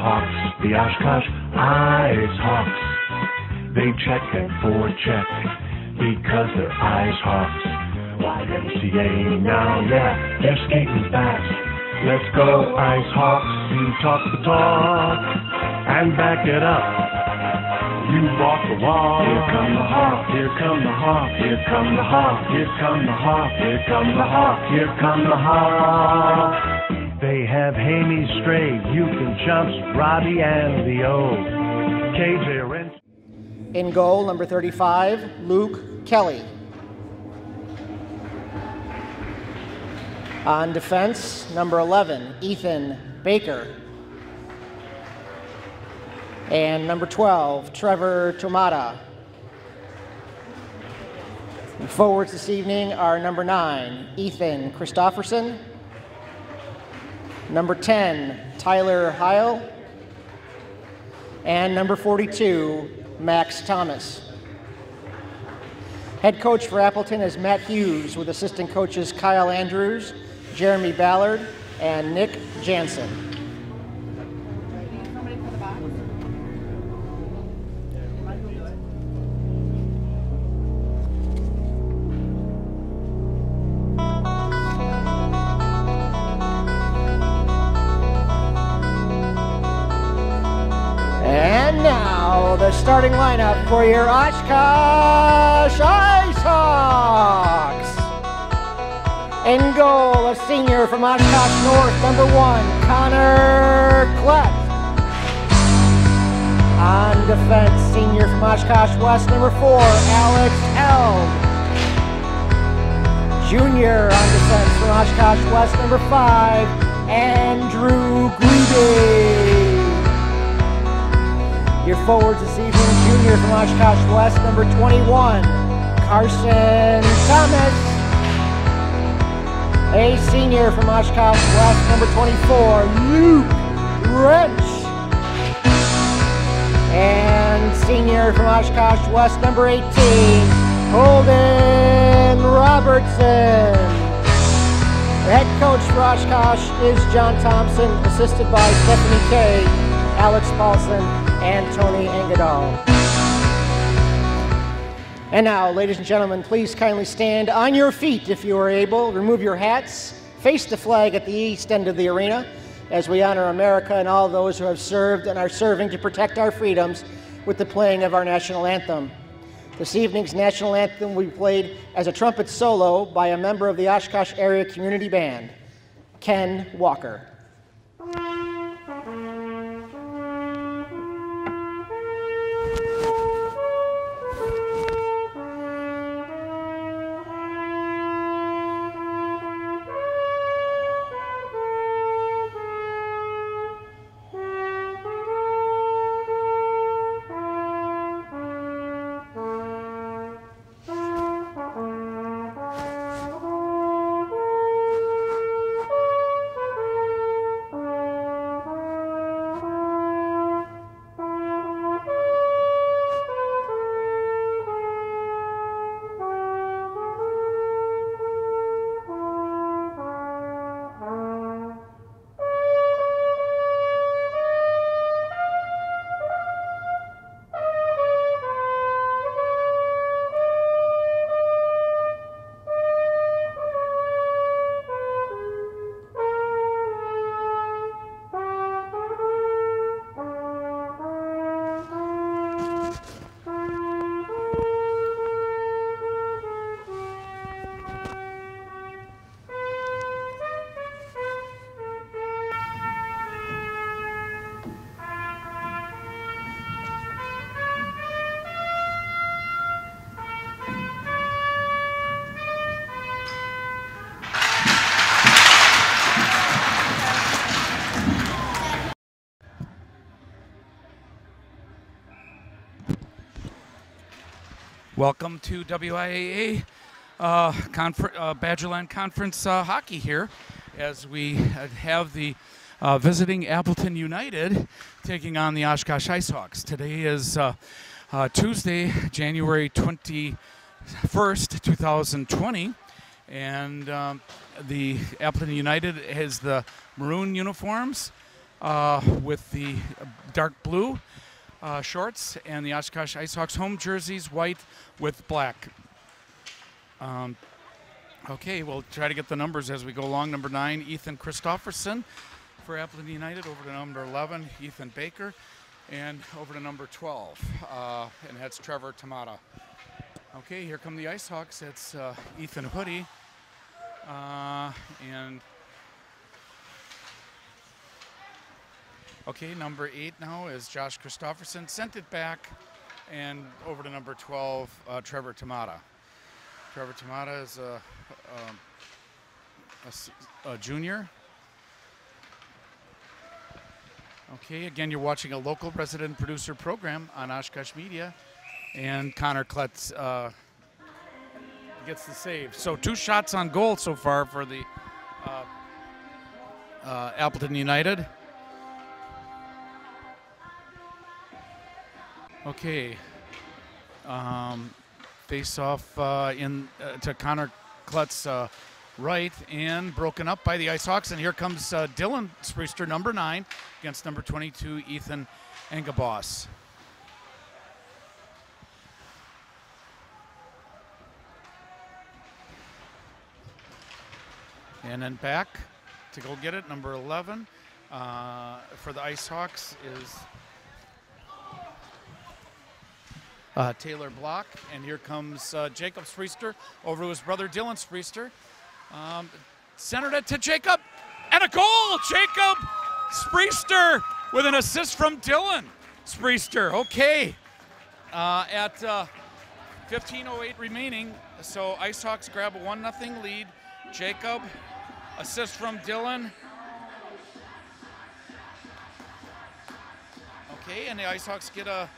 Hawks, the Oshkosh Ice Hawks. They check and forecheck because they're Ice Hawks. YMCA now, yeah, they're skating fast. Let's go, Ice Hawks, you talk the talk and back it up. You walk the walk. Here come the Hawk, here come the Hawk, here come the Hawk, here come the Hawk, here come the Hawk, here come the Hawk. They have Hamey Stray, Yukon Chumps, Robbie and the O. KJ Rent. In goal, number 35, Luke Kelly. On defense, number 11, Ethan Baker. And number 12, Trevor Tomata. And forwards this evening are number 9, Ethan Christofferson. Number 10, Tyler Heil. And number 42, Max Thomas. Head coach for Appleton is Matt Hughes, with assistant coaches Kyle Andrews, Jeremy Ballard, and Nick Jansen. And now the starting lineup for your Oshkosh Ice Hawks. In goal, a senior from Oshkosh North, number 1, Connor Klett. On defense, senior from Oshkosh West, number 4, Alex Eld. Junior on defense from Oshkosh West, number 5, Andrew Greedy. Your forwards this evening, junior from Oshkosh West, number 21, Carson Thomas. A senior from Oshkosh West, number 24, Luke Wrench. And senior from Oshkosh West, number 18, Holden Robertson. The head coach for Oshkosh is John Thompson, assisted by Stephanie Kay, Alex Paulson, and Tony Engadal. And now, ladies and gentlemen, please kindly stand on your feet if you are able. Remove your hats, face the flag at the east end of the arena as we honor America and all those who have served and are serving to protect our freedoms with the playing of our national anthem. This evening's national anthem will be played as a trumpet solo by a member of the Oshkosh Area Community Band, Ken Walker. Welcome to WIAA Badgerland Conference hockey here, as we have the visiting Appleton United taking on the Oshkosh Ice Hawks. Today is Tuesday, January 21st, 2020, and the Appleton United has the maroon uniforms, with the dark blue shorts, and the Oshkosh Ice Hawks home jerseys, white with black. Okay, we'll try to get the numbers as we go along. Number 9, Ethan Christofferson for Appleton United. Over to number 11, Ethan Baker. And over to number 12, and that's Trevor Tamata. Okay, here come the Ice Hawks. It's Ethan Hoodie. Okay, number 8 now is Josh Christofferson. Sent it back, and over to number 12, Trevor Tamata. Trevor Tamata is a junior. Okay, again, you're watching a local resident producer program on Oshkosh Media, and Connor Klutz gets the save. So 2 shots on goal so far for the Appleton United. Okay, face off to Connor Klutz right, and broken up by the Ice Hawks. And here comes Dylan Spriester, number 9, against number 22, Ethan Engaboss. And then back to go get it, number 11 for the Ice Hawks is Taylor Block. And here comes Jacob Spriester over to his brother Dylan Spriester. Centered it to Jacob, and a goal! Jacob Spriester with an assist from Dylan Spriester. Okay, at 15:08 remaining, so Ice Hawks grab a 1-0 lead. Jacob, assist from Dylan. Okay, and the Ice Hawks get a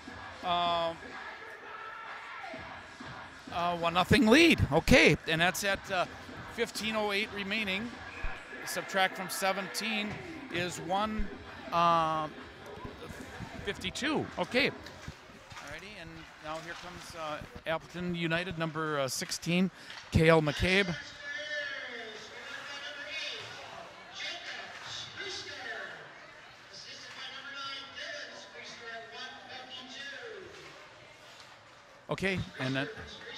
1-0 lead. Okay, and that's at 15:08 remaining. Subtract from 17 is 152. Okay. Alrighty, and now here comes Appleton United, number 16, Kale McCabe. Okay, and that.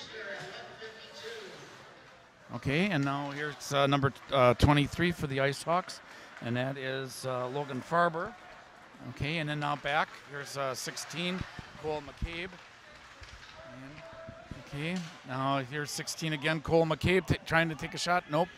Okay, and now here's number 23 for the Ice Hawks, and that is Logan Farber. Okay, and then now back. Here's 16, Cole McCabe. And, okay, now here's 16 again, Cole McCabe trying to take a shot. Nope.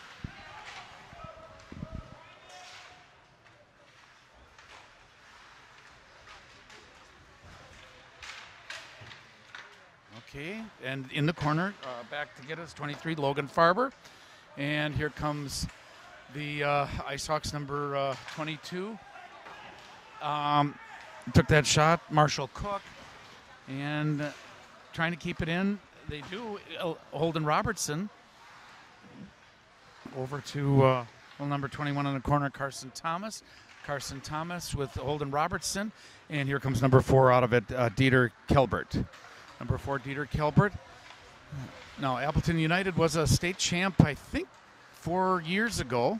Okay, and in the corner, back to get us, 23, Logan Farber. And here comes the Ice Hawks, number 22. Took that shot, Marshall Cook. And trying to keep it in, they do. Holden Robertson. Over to number 21 in the corner, Carson Thomas. Carson Thomas with Holden Robertson. And here comes number 4 out of it, Dieter Kelbert. Number 4, Dieter Kelbert. Now, Appleton United was a state champ, I think, 4 years ago.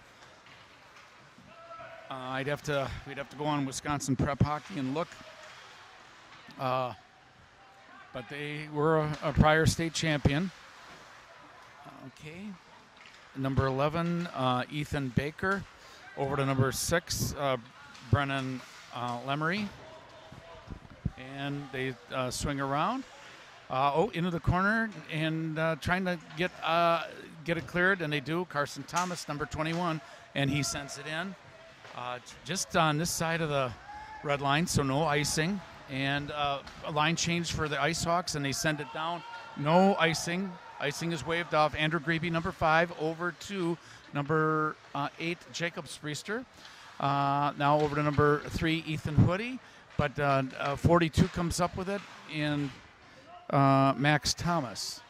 We'd have to go on Wisconsin Prep Hockey and look. But they were a prior state champion. Okay. Number 11, Ethan Baker. Over to number 6, Brennan Lemery. And they swing around. Into the corner and trying to get it cleared, and they do. Carson Thomas, number 21, and he sends it in. Just on this side of the red line, so no icing. And a line change for the Ice Hawks, and they send it down. No icing. Icing is waved off. Andrew Grebe, number 5, over to number 8, Jacob Spriester. Now over to number 3, Ethan Hoodie. But 42 comes up with it, and Max Thomas.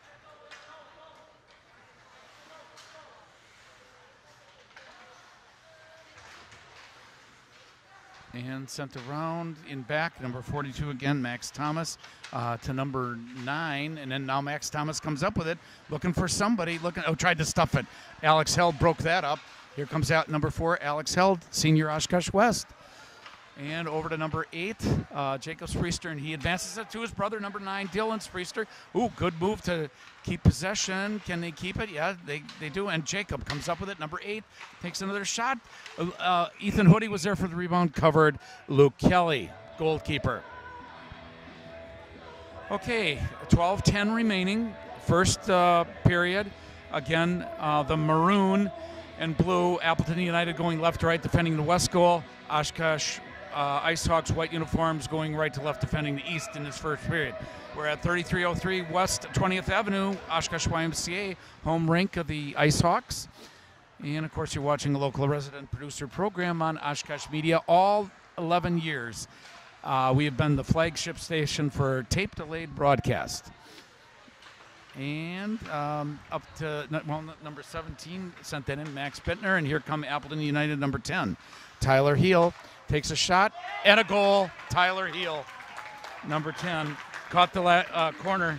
And sent around in back, number 42 again, Max Thomas, to number 9. And then now Max Thomas comes up with it, looking for somebody, tried to stuff it. Alex Held broke that up. Here comes out number 4, Alex Held, senior Oshkosh West. And over to number 8, Jacob Spriester, and he advances it to his brother, number 9, Dylan Spriester. Ooh, good move to keep possession. Can they keep it? Yeah, they do. And Jacob comes up with it. Number 8 takes another shot. Ethan Hoodie was there for the rebound, covered Luke Kelly, goalkeeper. Okay, 12-10 remaining. First period. Again, the maroon and blue, Appleton United going left to right, defending the west goal. Oshkosh Ice Hawks white uniforms going right to left, defending the east in this first period. We're at 3303 West 20th Avenue, Oshkosh YMCA, home rink of the Ice Hawks. And, of course, you're watching a local resident producer program on Oshkosh Media all 11 years. We have been the flagship station for tape-delayed broadcast. And up to, number 17 sent that in, Max Bittner. And here come Appleton United, number 10, Tyler Heel. Takes a shot and a goal. Tyler Heel, number 10, caught the corner.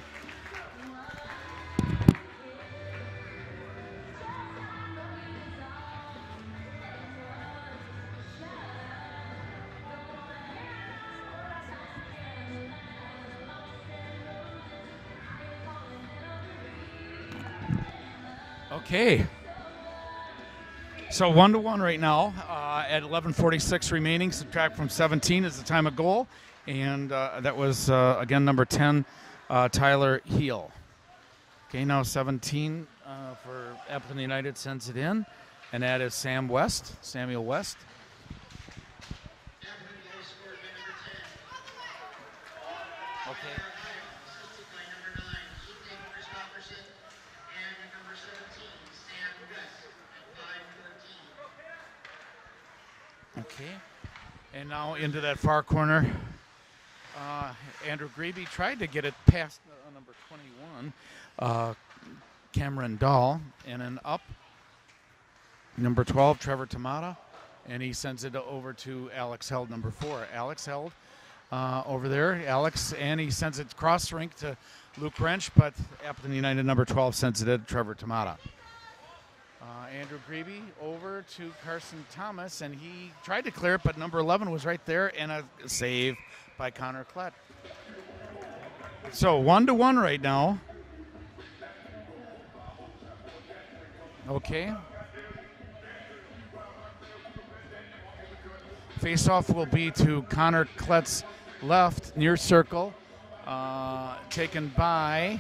Okay. So 1-1 right now at 11:46 remaining. Subtract from 17 is the time of goal. And that was, again, number 10, Tyler Heel. Okay, now 17 for Appleton United sends it in. And that is Samuel West. Okay. Okay, and now into that far corner. Andrew Grebe tried to get it past number 21, Cameron Dahl, and then up number 12, Trevor Tamata, and he sends it over to Alex Held, number 4. Alex Held over there, and he sends it cross rink to Luke Wrench, but Appleton United, number 12, sends it to Trevor Tamata. Andrew Grebe over to Carson Thomas, and he tried to clear it, but number 11 was right there, and a save by Connor Klett. So 1-1 right now. Okay. Face-off will be to Connor Klett's left, near circle, taken by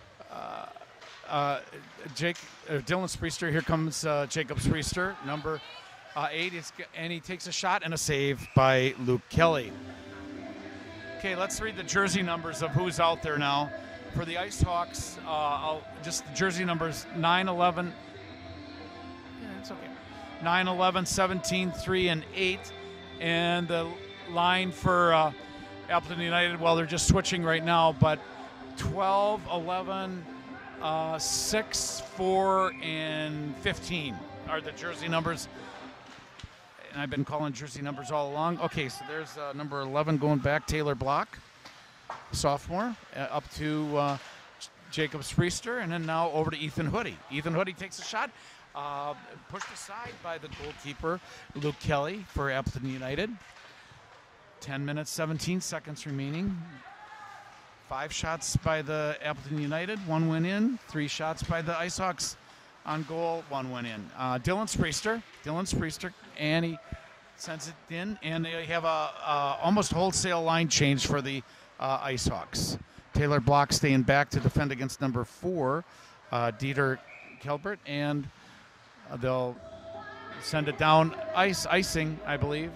Dylan Spriester. Here comes Jacob Spriester, number 8, and he takes a shot and a save by Luke Kelly. Okay, let's read the jersey numbers of who's out there now. For the Ice Hawks, just the jersey numbers 9-11. Yeah, it's okay. 9-11, 17, 3, and 8. And the line for Appleton United, well, they're just switching right now, but 12, 11, 6, 4, and 15 are the jersey numbers. And I've been calling jersey numbers all along. Okay, so there's number 11 going back, Taylor Block, sophomore, up to Jacob Spriester, and then now over to Ethan Hoodie. Ethan Hoodie takes a shot, pushed aside by the goalkeeper, Luke Kelly, for Appleton United. 10 minutes, 17 seconds remaining. 5 shots by the Appleton United, 1 went in. 3 shots by the Ice Hawks on goal, 1 went in. Dylan Spriester, and he sends it in, and they have a almost wholesale line change for the Ice Hawks. Taylor Block staying back to defend against number 4, Dieter Kelbert, and they'll send it down icing, I believe.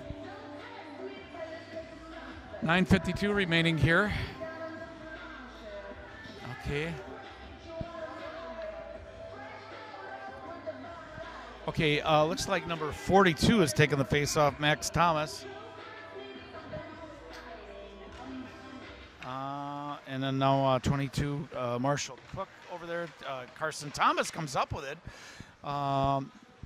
9:52 remaining here. Okay. Okay, looks like number 42 is taking the face-off, Max Thomas. And then now 22, Marshall Cook over there. Carson Thomas comes up with it. No,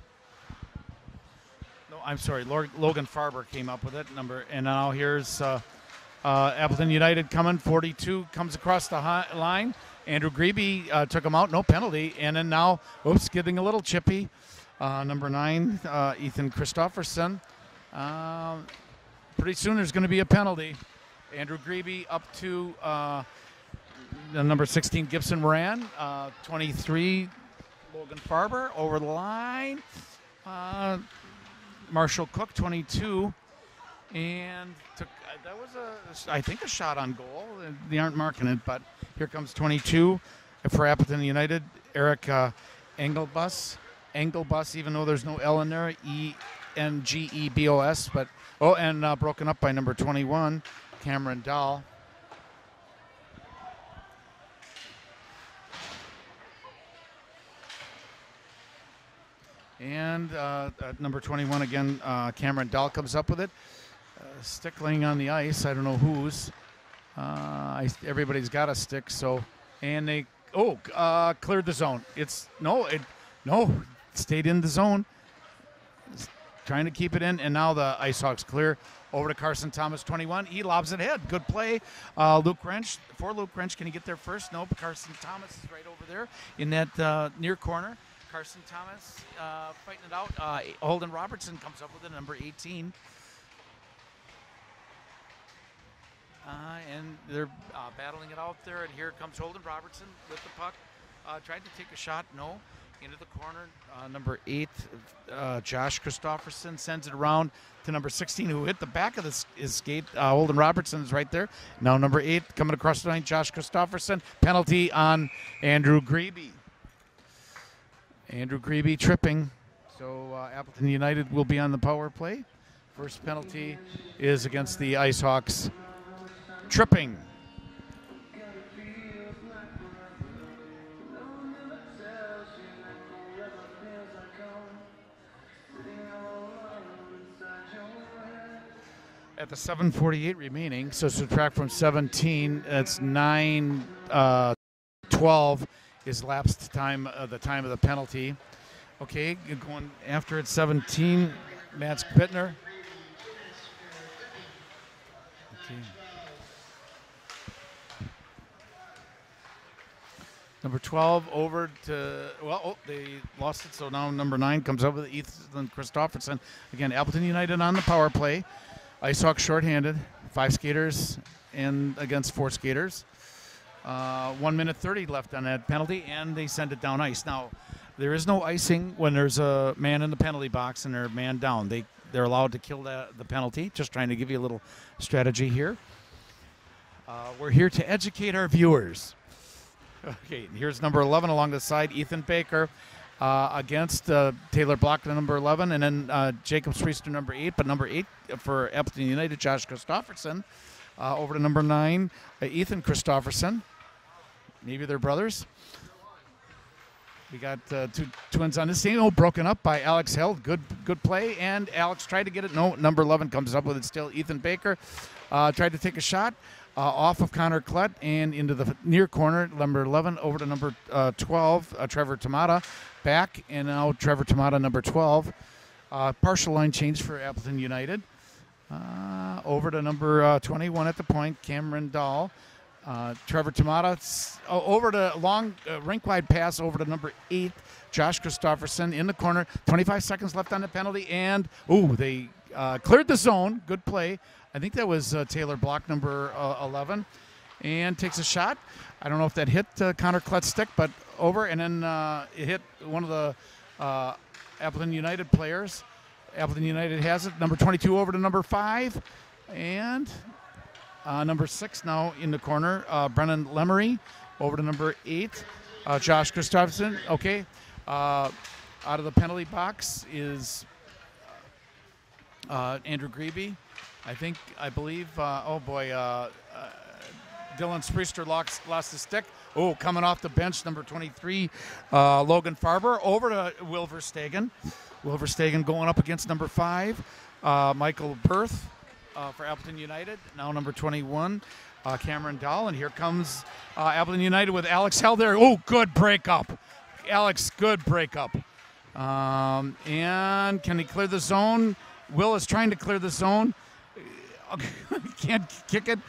I'm sorry, Logan Farber came up with it. And now here's Appleton United coming. 42 comes across the line. Andrew Grebe took him out, no penalty. And then now, getting a little chippy. Number 9, Ethan Christofferson. Pretty soon there's going to be a penalty. Andrew Grebe up to the number 16, Gibson Moran. 23, Logan Farber over the line. Marshall Cook, 22. And that was, I think, a shot on goal. They aren't marking it, but here comes 22 for Appleton United. Eric Engelbus, even though there's no L in there, Engebos. But and broken up by number 21, Cameron Dahl. And number 21 again, Cameron Dahl comes up with it. Stick laying on the ice. I don't know whose. Everybody's got a stick. So, and they cleared the zone. Stayed in the zone. Trying to keep it in, and now the Ice Hawks clear over to Carson Thomas, 21. He lobs it ahead. Good play. Luke Wrench. Can he get there first? Nope. Carson Thomas is right over there in that near corner. Carson Thomas fighting it out. Holden Robertson comes up with it, number 18. And they're battling it out there, and here comes Holden Robertson with the puck. Tried to take a shot, no. Into the corner, number 8, Josh Christofferson sends it around to number 16, who hit the back of his skate. Holden Robertson is right there. Now number 8 coming across the line, Josh Christofferson. Penalty on Andrew Grebe. Andrew Grebe tripping. So Appleton United will be on the power play. First penalty is against the Ice Hawks. Tripping. At the 7:48 remaining, so subtract from 17, that's 9:12 is lapsed time, the time of the penalty. Okay, going after it, 17, Matt Pittner. Okay. Number 12 over to, they lost it, so now number 9 comes over to Ethan Christofferson. Again, Appleton United on the power play. Ice Hawks shorthanded, 5 skaters and against 4 skaters. 1 minute 30 left on that penalty, and they send it down ice. Now, there is no icing when there's a man in the penalty box and they're man down. They're allowed to kill the penalty. Just trying to give you a little strategy here. We're here to educate our viewers. Okay, here's number 11 along the side, Ethan Baker. Against Taylor Block, number 11, and then Jacob Spriester, number 8. But number 8 for Appleton United, Josh Christofferson. Over to number 9, Ethan Christofferson. Maybe they're brothers. We got two twins on this team. Broken up by Alex Held. Good play, and Alex tried to get it. No, number 11 comes up with it still. Ethan Baker tried to take a shot. Off of Connor Klett and into the near corner, number 11, over to number 12, Trevor Tamata. Back, and now Trevor Tamata, number 12. Partial line change for Appleton United. Over to number 21 at the point, Cameron Dahl. Trevor Tamata, over to long rink-wide pass over to number 8, Josh Christofferson in the corner. 25 seconds left on the penalty, and, they cleared the zone. Good play. I think that was Taylor Block, number 11, and takes a shot. I don't know if that hit Connor Klett's stick, but over, and then it hit one of the Appleton United players. Appleton United has it. Number 22 over to number 5, and number 6 now in the corner, Brennan Lemery. Over to number 8, Josh Christofferson. Okay, out of the penalty box is Andrew Grebe. I believe, Dylan Spriester lost his stick. Coming off the bench, number 23, Logan Farber. Over to Wilver Stegan. Wilver Stegan going up against number 5, Michael Perth for Appleton United. Now number 21, Cameron Dahl. And here comes Appleton United with Alex Held there. Good breakup. Alex, good breakup. And can he clear the zone? Will is trying to clear the zone. Can't kick it.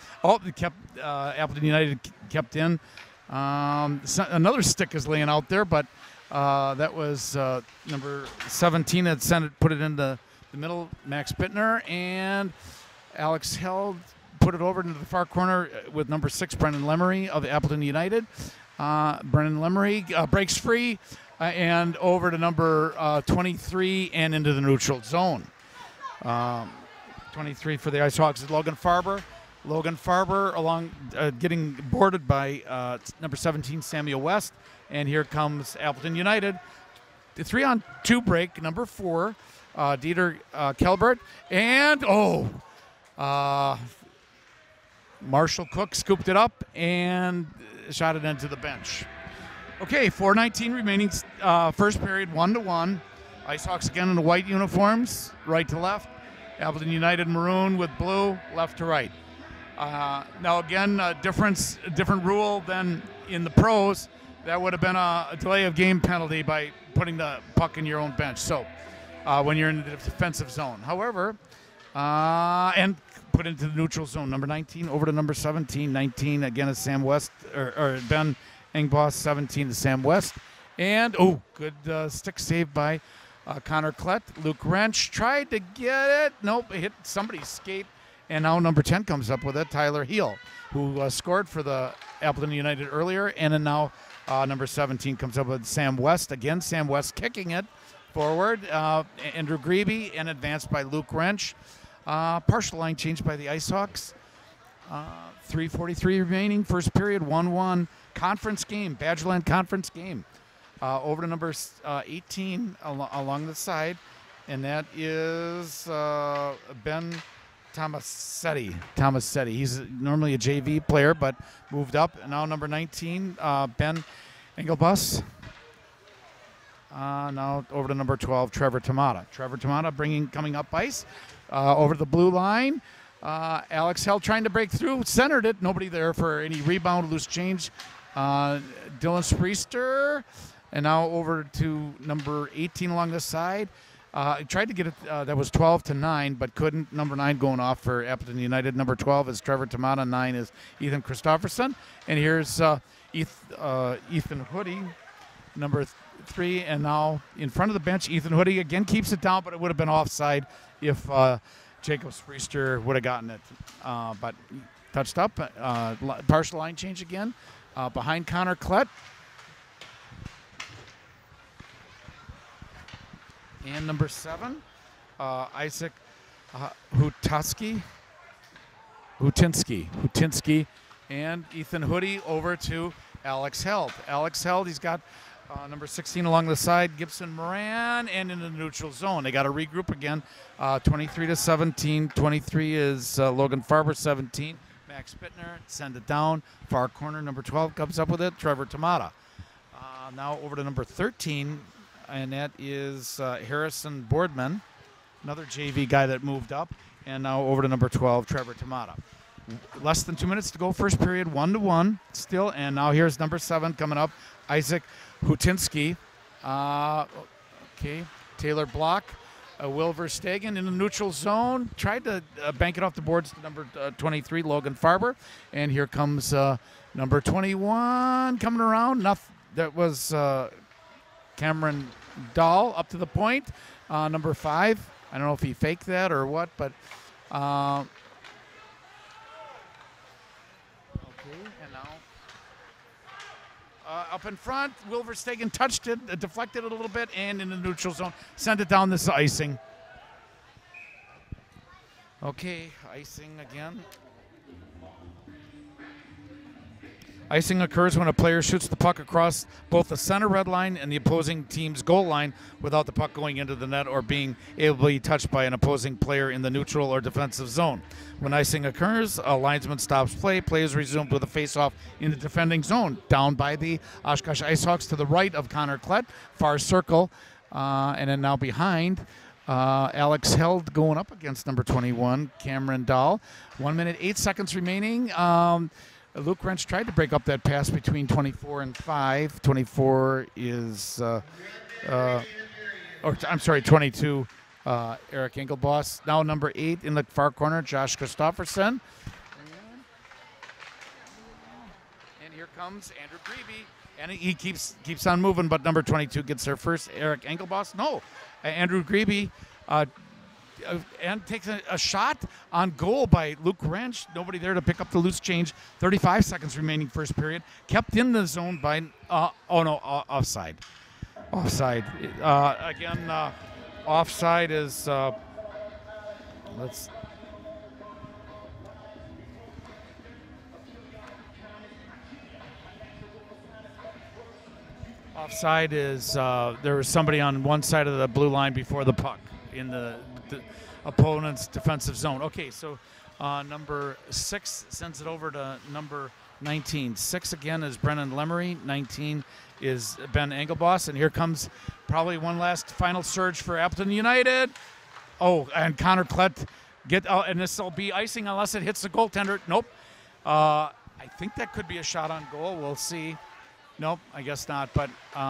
Appleton United kept in. Another stick is laying out there, but That was number 17 that sent it, put it in the middle, Max Bittner, and Alex Held put it over into the far corner with number 6, Brendan Lemery of Appleton United. Brendan Lemery breaks free and over to number 23 and into the neutral zone. 23 for the Ice Hawks is Logan Farber. Logan Farber along getting boarded by number 17, Samuel West. And here comes Appleton United. The 3-on-2 break, number 4, Dieter Kelbert. And, Marshall Cook scooped it up and shot it into the bench. Okay, 4:19 remaining, first period, 1-1. Ice Hawks again in the white uniforms, right to left. Appleton United maroon with blue, left to right. Now again, different rule than in the pros. That would have been a delay of game penalty by putting the puck in your own bench. So when you're in the defensive zone. However, and put into the neutral zone. Number 19 over to number 17. 19 again is Sam West, or Ben Engboss. 17 to Sam West. And, good stick save by Connor Klett. Luke Wrench tried to get it. Nope, it hit somebody's skate. And now number 10 comes up with it, Tyler Heel, who scored for the Appleton United earlier. And then now number 17 comes up with Sam West. Again, Sam West kicking it forward. Andrew Grebe and advanced by Luke Wrench. Partial line change by the Ice Hawks. 3:43 remaining, first period, 1-1. Conference game, Badgerland Conference game. Over to number 18 along the side, and that is Ben Tomasetti. He's normally a JV player, but moved up. And now number 19, Ben Engelbus. Now over to number 12, Trevor Tamata. Trevor Tamata coming up ice. Over the blue line. Alex Held trying to break through, centered it. Nobody there for any rebound, loose change. Dylan Spriester. And now over to number 18 along the side. Tried to get it, that was 12-9, but couldn't. Number 9 going off for Appleton United. Number 12 is Trevor Tamata. 9 is Ethan Christofferson. And here's Ethan Hoodie, number 3. And now in front of the bench, Ethan Hoodie again keeps it down, but it would have been offside if Jacob Spriester would have gotten it. But touched up. Partial line change again. Behind Connor Klett. And number 7, Isaac Hutinsky, and Ethan Hoodie over to Alex Held. Alex Held, he's got number 16 along the side, Gibson Moran, and in the neutral zone. They got to regroup again. 23-17. 23 is Logan Farber. 17, Max Bittner. Send it down. Far corner, number 12 comes up with it, Trevor Tamata. Now over to number 13. And that is Harrison Boardman, another JV guy that moved up. And now over to number 12, Trevor Tamata. Less than 2 minutes to go, first period, 1-1 still. And now here's number 7 coming up, Isaac Hutinsky. Taylor Block, Will Verstegen in the neutral zone. Tried to bank it off the boards to number 23, Logan Farber. And here comes number 21 coming around. That was... Cameron Dahl up to the point. Number 5. I don't know if he faked that or what, but okay. And now up in front, Will Verstegen touched it, deflected it a little bit, and in the neutral zone, sent it down. This is icing. Okay, icing again. Icing occurs when a player shoots the puck across both the center red line and the opposing team's goal line without the puck going into the net or being able to be touched by an opposing player in the neutral or defensive zone. When icing occurs, a linesman stops play. Play is resumed with a face-off in the defending zone. Down by the Oshkosh Ice Hawks to the right of Connor Klett, far circle. And then now behind, Alex Held going up against number 21, Cameron Dahl. 1 minute, 8 seconds remaining. Luke Wrench tried to break up that pass between 24 and 5. 24 is, 22, Eric Engelboss. Now number 8 in the far corner, Josh Christofferson. And here comes Andrew Grebe And he keeps on moving, but number 22 gets there first. Eric Engelboss, no, Andrew Grebe, and takes a shot on goal by Luke Wrench. Nobody there to pick up the loose change. 35 seconds remaining first period. Kept in the zone by, offside. Offside. Again, offside is, offside is there was somebody on one side of the blue line before the puck in the opponent's defensive zone. Okay, so number 6 sends it over to number 19. 6 again is Brennan Lemery. 19 is Ben Engelboss. And here comes probably one last final surge for Appleton United. Oh, and Connor Klett get out, and this will be icing unless it hits the goaltender. Nope. I think that could be a shot on goal. We'll see. Nope, I guess not. But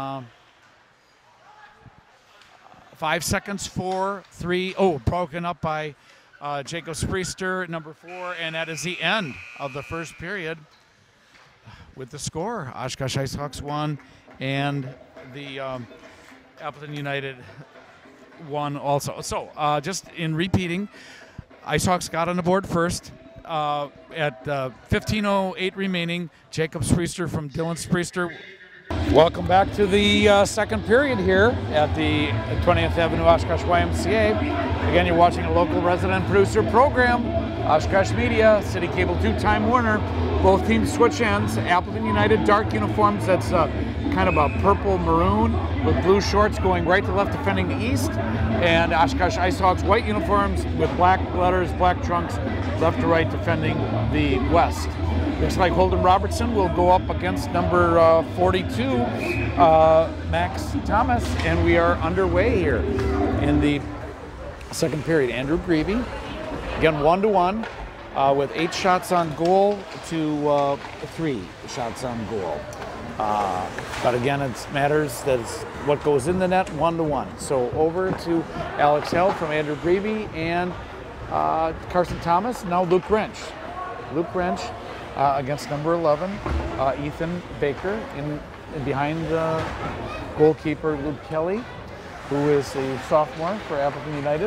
5 seconds, 4, 3. Oh, broken up by Jacob Spriester, number 4, and that is the end of the first period with the score. Oshkosh Ice Hawks 1, and the Appleton United 1 also. So just in repeating, Ice Hawks got on the board first. At 15:08 remaining, Jacob Spriester from Dylan Spriester. Welcome back to the second period here at the 20th Avenue Oshkosh YMCA. Again, you're watching a local resident producer program, Oshkosh Media, City Cable 2, Time Warner. Both teams switch ends. Appleton United dark uniforms, that's kind of a purple maroon with blue shorts going right to left defending the east. And Oshkosh Ice Hawks white uniforms with black letters, black trunks, left to right defending the west. Looks like Holden Robertson will go up against number 42, Max Thomas, and we are underway here in the second period. Andrew Grebe, again 1-1, with 8 shots on goal to 3 shots on goal. But again, it matters that it's what goes in the net, 1-1. So over to Alex Held from Andrew Grebe and Carson Thomas. Now Luke Wrench. Luke Wrench against number 11, Ethan Baker, in behind the goalkeeper Luke Kelly, who is a sophomore for Appleton United.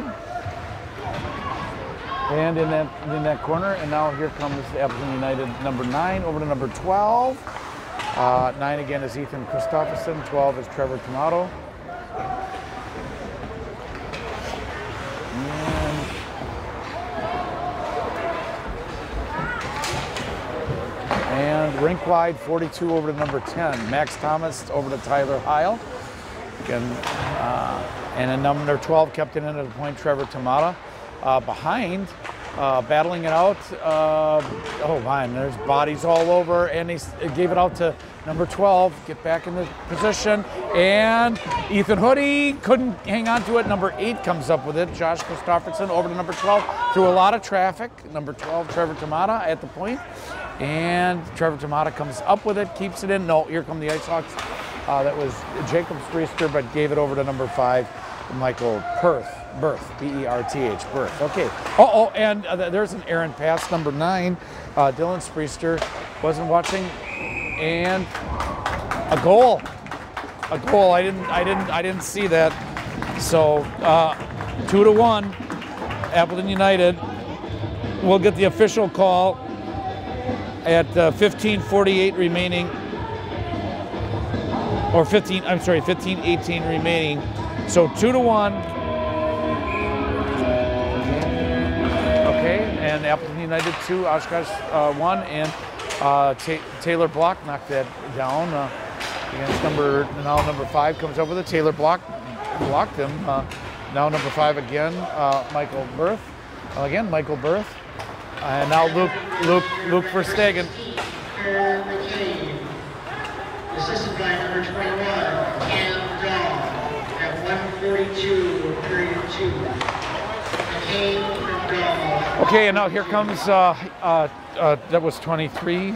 And in that corner, and now here comes Appleton United number 9 over to number 12. 9 again is Ethan Christopherson, 12 is Trevor Tomato. And rink wide, 42 over to number 10. Max Thomas over to Tyler Heil. Again, and then number 12 kept it in at the point, Trevor Tomato. Behind, battling it out. Oh man, there's bodies all over, and he gave it out to number 12. Get back in the position, and Ethan Hoodie couldn't hang on to it. Number 8 comes up with it. Josh Christopherson over to number 12 through a lot of traffic. Number 12, Trevor Tomato at the point, and Trevor Tomato comes up with it, keeps it in. No, here come the Ice Hawks. That was Jacob Spriester, but gave it over to number 5, Michael Berth, B-E-R-T-H, Berth. Okay. And there's an errant pass, number 9. Dylan Spriester wasn't watching, and a goal. A goal. I didn't see that. So 2-1, Appleton United. We'll get the official call at 15:48 remaining, or 15:18 remaining. So 2-1. Okay, and Appleton United 2, Oshkosh 1, and Taylor Block knocked that down against number 5 comes up with it. Taylor blocked him. Now number 5 again, Michael Berth. Again, Michael Berth. And now Luke Verstegen. Assisted by number 21, Cam Dahl, at 1:42, period 2. McCain from Dahl. Okay, and now here comes, that was 23,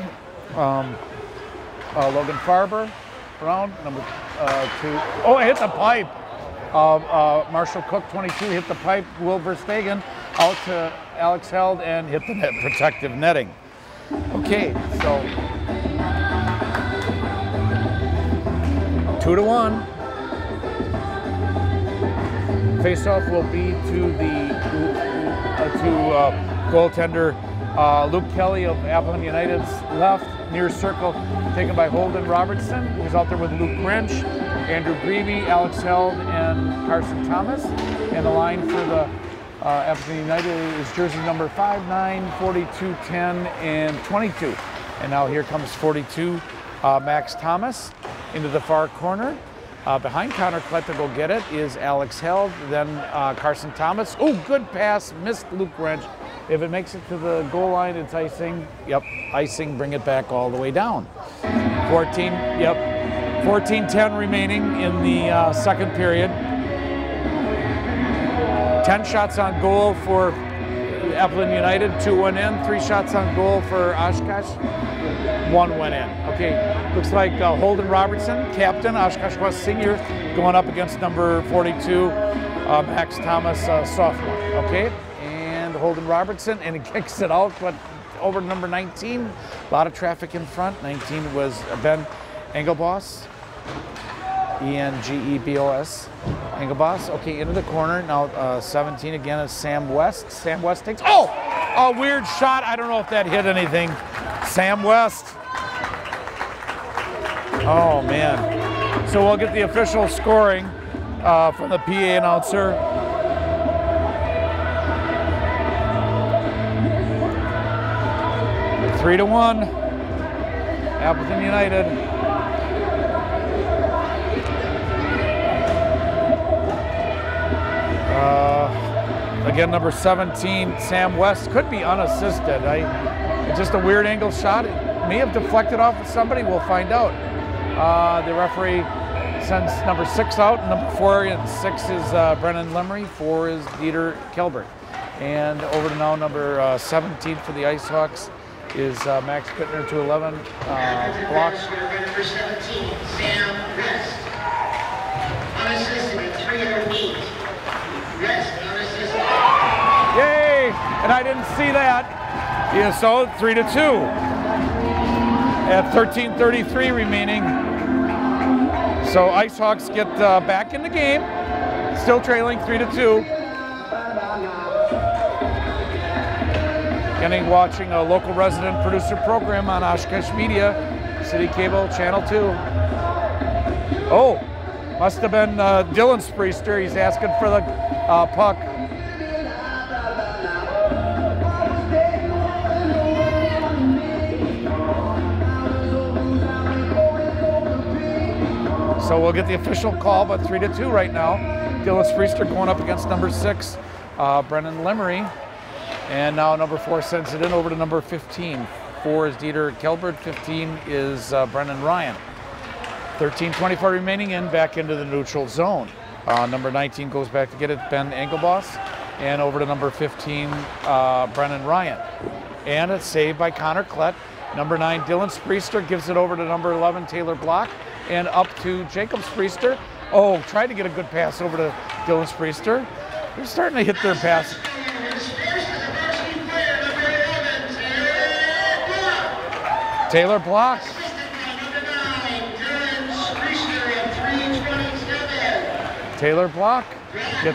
Logan Farber, Brown, number 2. Oh, it hit the pipe. Marshall Cook, 22, hit the pipe. Will Verstegen out to Alex Held and hit the net, protective netting. Okay, so 2-1. Face-off will be to the goaltender Luke Kelly of Appleton United's left, near circle, taken by Holden Robertson, who's out there with Luke Grinch, Andrew Greavy, Alex Held, and Carson Thomas. And the line for the Appleton United is jersey number 5, 9, 42, 10, and 22. And now here comes 42, Max Thomas, into the far corner. Behind Connor Klett to go get it is Alex Held, then Carson Thomas. Oh, good pass, missed Luke Grinch. If it makes it to the goal line, it's icing. Yep, icing, bring it back all the way down. 14-10 remaining in the second period. 10 shots on goal for Appleton United, 2 went in. 3 shots on goal for Oshkosh, 1 went in. Okay, looks like Holden Robertson, captain, Oshkosh West senior, going up against number 42, Max Thomas, sophomore. Okay, and Holden Robertson, and he kicks it out, but over to number 19. A lot of traffic in front. 19 was Ben Engelboss. E-N-G-E-B-O-S, Engelboss. Okay, into the corner. Now 17 again is Sam West. Sam West takes, oh! A weird shot. I don't know if that hit anything. Sam West. Oh, man. So we'll get the official scoring from the PA announcer. Three to 1, Appleton United. Again, number 17, Sam West, could be unassisted. It's just a weird angle shot. It may have deflected off of somebody. We'll find out. The referee sends number 6 out, and number 4 and 6 is Brennan Lemery, 4 is Dieter Kelbert. And over to now number 17 for the Ice Hawks is Max Pittner, 211. Block. Number 17, Sam West. Unassisted, 308. West, unassisted. Yay! And I didn't see that. Yeah, so 3 to 2. At 13:33 remaining. So Ice Hawks get back in the game. Still trailing 3 to 2. Getting watching a local resident producer program on Oshkosh Media, City Cable, Channel 2. Oh, must have been Dylan Spriester. He's asking for the puck. So we'll get the official call, but 3 to 2 right now. Dylan Spriester going up against number 6, Brennan Lemery. And now number 4 sends it in over to number 15. 4 is Dieter Kelbert, 15 is Brennan Ryan. 13:24 remaining in, back into the neutral zone. Number 19 goes back to get it, Ben Engelboss. And over to number 15, Brennan Ryan. And it's saved by Connor Klett. Number 9, Dylan Spriester gives it over to number 11, Taylor Block. And up to Jacob Spriester. Oh, tried to get a good pass over to Dylan Spriester. They're starting to hit their pass. Taylor Block. Taylor Block gets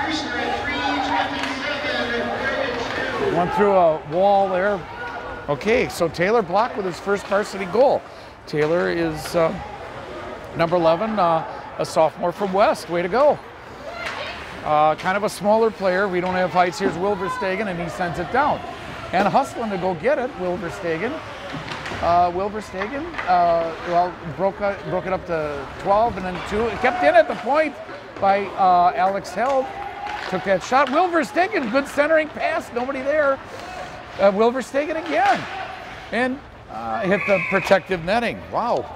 went through a wall there. Okay, so Taylor Block with his first varsity goal. Taylor is number 11, a sophomore from West. Way to go. Kind of a smaller player. We don't have heights. Here's Will Verstegen, and he sends it down. And hustling to go get it, Will Verstegen. Will Verstegen, well, broke it up to 12 and then 2. It kept in at the point by Alex Held. Took that shot. Will Verstegen, good centering pass. Nobody there. Will Verstegen again. And hit the protective netting. Wow.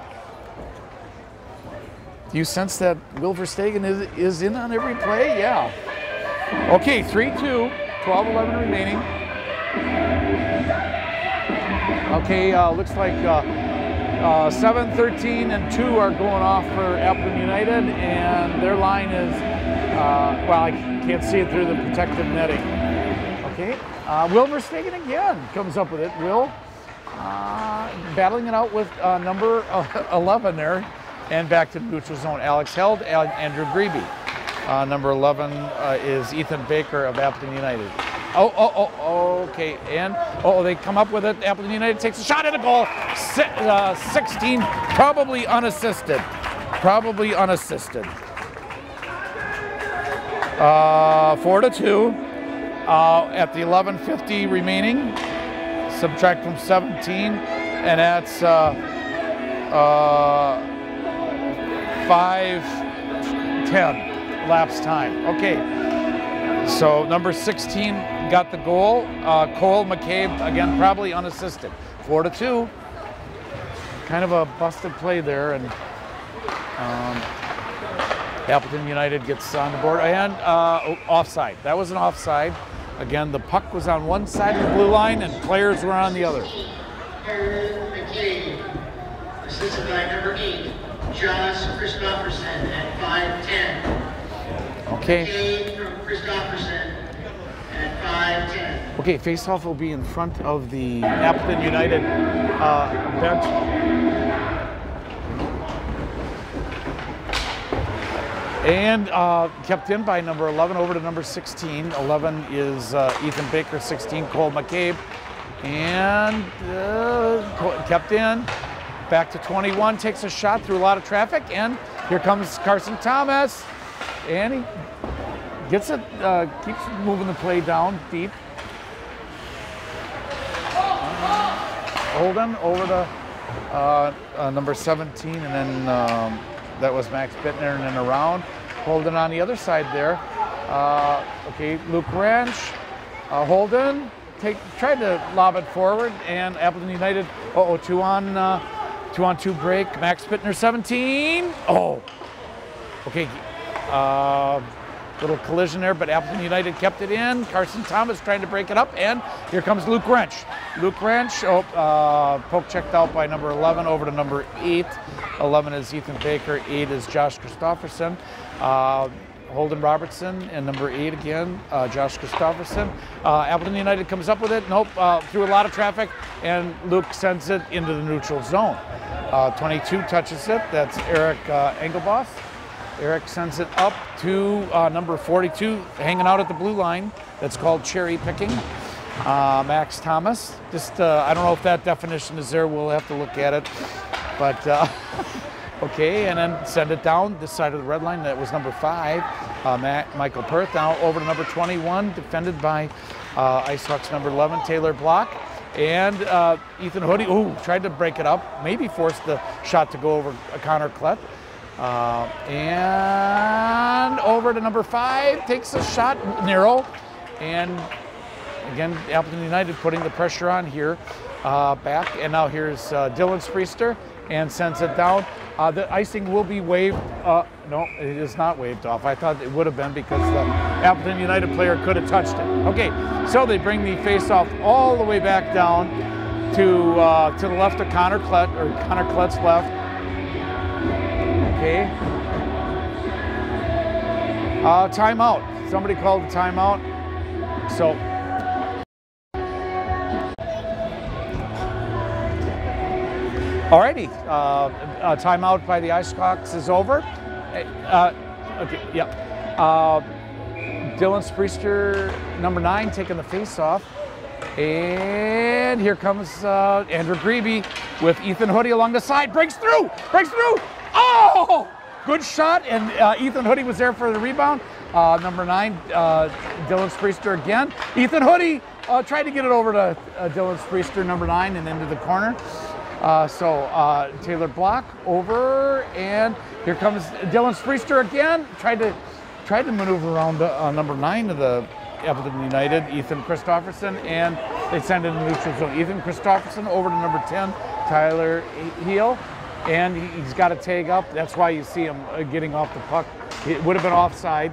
Do you sense that Will Verstegen is in on every play? Yeah. Okay, 3-2, 12-11 remaining. Okay, looks like 7, 13, and 2 are going off for Appleton United, and their line is, well, I can't see it through the protective netting. Okay, Will Verstegen again comes up with it. Will battling it out with number 11 there. And back to the neutral zone. Alex Held, Andrew Grebe. Number 11 is Ethan Baker of Appleton United. Okay. And, they come up with it. Appleton United takes a shot at a goal. 16, probably unassisted. 4-2. At the 11:50 remaining. Subtract from 17. And that's 5:10 lapse time. Okay, so number 16 got the goal. Cole McCabe, again, probably unassisted. 4-2. Kind of a busted play there, and Appleton United gets on the board. And offside. That was an offside. Again, the puck was on one side of the blue line, and players were on the other. McCabe, assisted by number 8, Josh Christopherson at 5:10. Okay. McCabe from Christopherson at 5:10. Okay, face-off will be in front of the Appleton United bench. And kept in by number 11 over to number 16. 11 is Ethan Baker, 16 Cole McCabe. And kept in. Back to 21, takes a shot through a lot of traffic. And here comes Carson Thomas. And he gets it, keeps moving the play down deep. Holden over to number 17, and then that was Max Bittner, and then around. Holden on the other side there. Okay, Luke Ranch, Holden tried to lob it forward, and Appleton United, 2-on-2 break. Max Bittner, 17. Oh, okay. Little collision there, but Appleton United kept it in. Carson Thomas trying to break it up, and here comes Luke Wrench. Luke Wrench, poke checked out by number 11 over to number 8. 11 is Ethan Baker, 8 is Josh Christopherson. Holden Robertson, and number 8 again, Josh Christopherson. Appleton United comes up with it, through a lot of traffic, and Luke sends it into the neutral zone. 22 touches it, that's Eric Engelboss. Eric sends it up to number 42, hanging out at the blue line. That's called cherry picking. Max Thomas. Just, I don't know if that definition is there. We'll have to look at it. But, okay, and then send it down this side of the red line. That was number 5, Michael Perth. Now over to number 21, defended by Ice Hawks number 11, Taylor Block. And Ethan Hoodie, tried to break it up. Maybe forced the shot to go over Connor Klett. And over to number 5, takes a shot, narrow. And again, Appleton United putting the pressure on here, back. And now here's Dylan Spriester, and sends it down. The icing will be waved. No, it is not waved off. I thought it would have been because the Appleton United player could have touched it. Okay, so they bring the face-off all the way back down to the left of Connor Klett, or Connor Klett's left. Okay. Timeout. Somebody called a timeout. So. Alrighty. Timeout by the Ice Hawks is over. Okay. Yep. Dylan Spriester, number 9, taking the face-off. And here comes Andrew Grebe with Ethan Hoodie along the side. Breaks through. Oh! Good shot, and Ethan Hoodie was there for the rebound. Number 9, Dylan Spriester again. Ethan Hoodie tried to get it over to Dylan Spriester, number 9, and into the corner. So Taylor Block over, and here comes Dylan Spriester again. Tried to maneuver around number 9 of the Appleton United, Ethan Christopherson, and they send it in the neutral zone. Ethan Christopherson over to number 10, Tyler Heel. And he's got to tag up. That's why you see him getting off the puck. It would have been offside.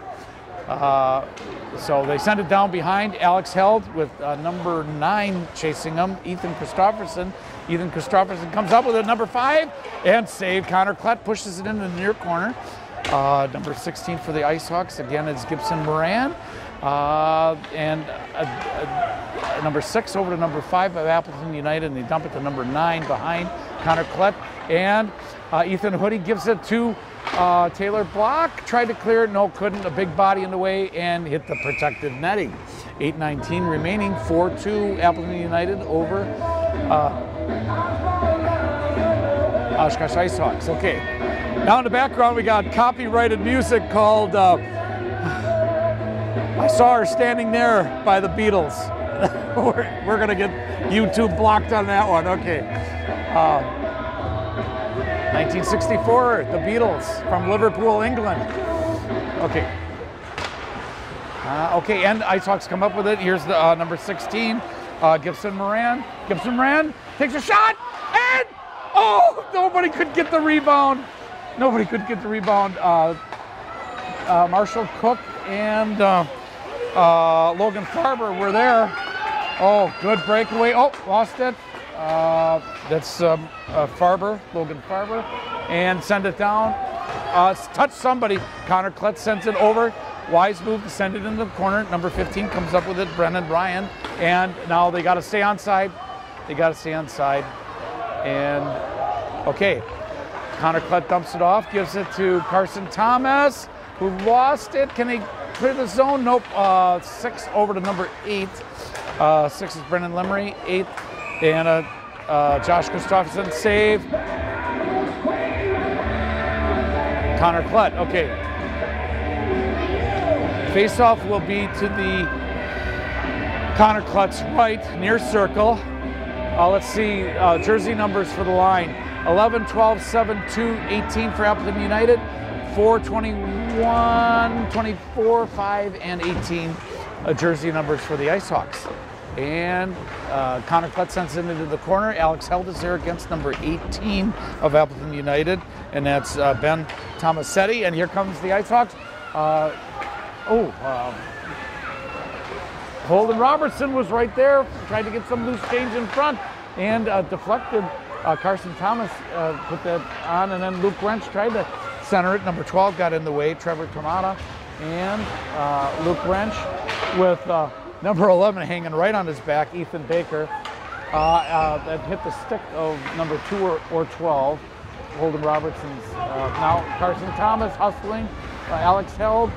So they send it down behind. Alex Held with number 9 chasing him, Ethan Christopherson. Ethan Christopherson comes up with it, number 5, and save. Connor Klett pushes it into the near corner. Number 16 for the Ice Hawks, again, is Gibson Moran. And number 6 over to number 5 of Appleton United, and they dump it to number 9 behind Connor Klett, and Ethan Hoodie gives it to Taylor Block. Tried to clear it, no, couldn't. A big body in the way and hit the protected netting. 8:19 remaining, 4-2 Appleton United over Oshkosh Ice Hawks. Okay, now in the background we got copyrighted music called I Saw Her Standing There by the Beatles. We're gonna get YouTube blocked on that one. Okay. 1964, the Beatles from Liverpool, England. Okay. Okay, and Ice Hawks come up with it. Here's the number 16, Gibson Moran. Gibson Moran takes a shot, and oh, nobody could get the rebound. Nobody could get the rebound. Marshall Cook and Logan Farber were there. Oh, good breakaway. Oh, lost it. That's Farber, Logan Farber, and send it down. Touch somebody. Connor Klett sends it over. Wise move to send it into the corner. Number 15 comes up with it, Brennan Ryan. And now they got to stay onside. They got to stay onside. And, okay. Connor Klett dumps it off, gives it to Carson Thomas, who lost it. Can he clear the zone? Nope. 6 over to number 8. 6 is Brennan Lemery. 8. And Josh Gustafson save. Connor Klett, okay. Face-off will be to the Connor Klett's right, near circle. Let's see, jersey numbers for the line. 11, 12, 7, 2, 18 for Appleton United. 4, 21, 24, 5, and 18 jersey numbers for the Ice Hawks. And Connor Klett sends it into the corner. Alex Held is there against number 18 of Appleton United, and that's Ben Tomasetti. And here comes the Ice Hawks. Holden Robertson was right there, tried to get some loose change in front, and deflected. Carson Thomas put that on, and then Luke Wrench tried to center it. Number 12 got in the way, Trevor Tomata, and Luke Wrench with number 11 hanging right on his back, Ethan Baker. That hit the stick of number 2 or 12, Holden Robertson's. Now Carson Thomas hustling, Alex Held.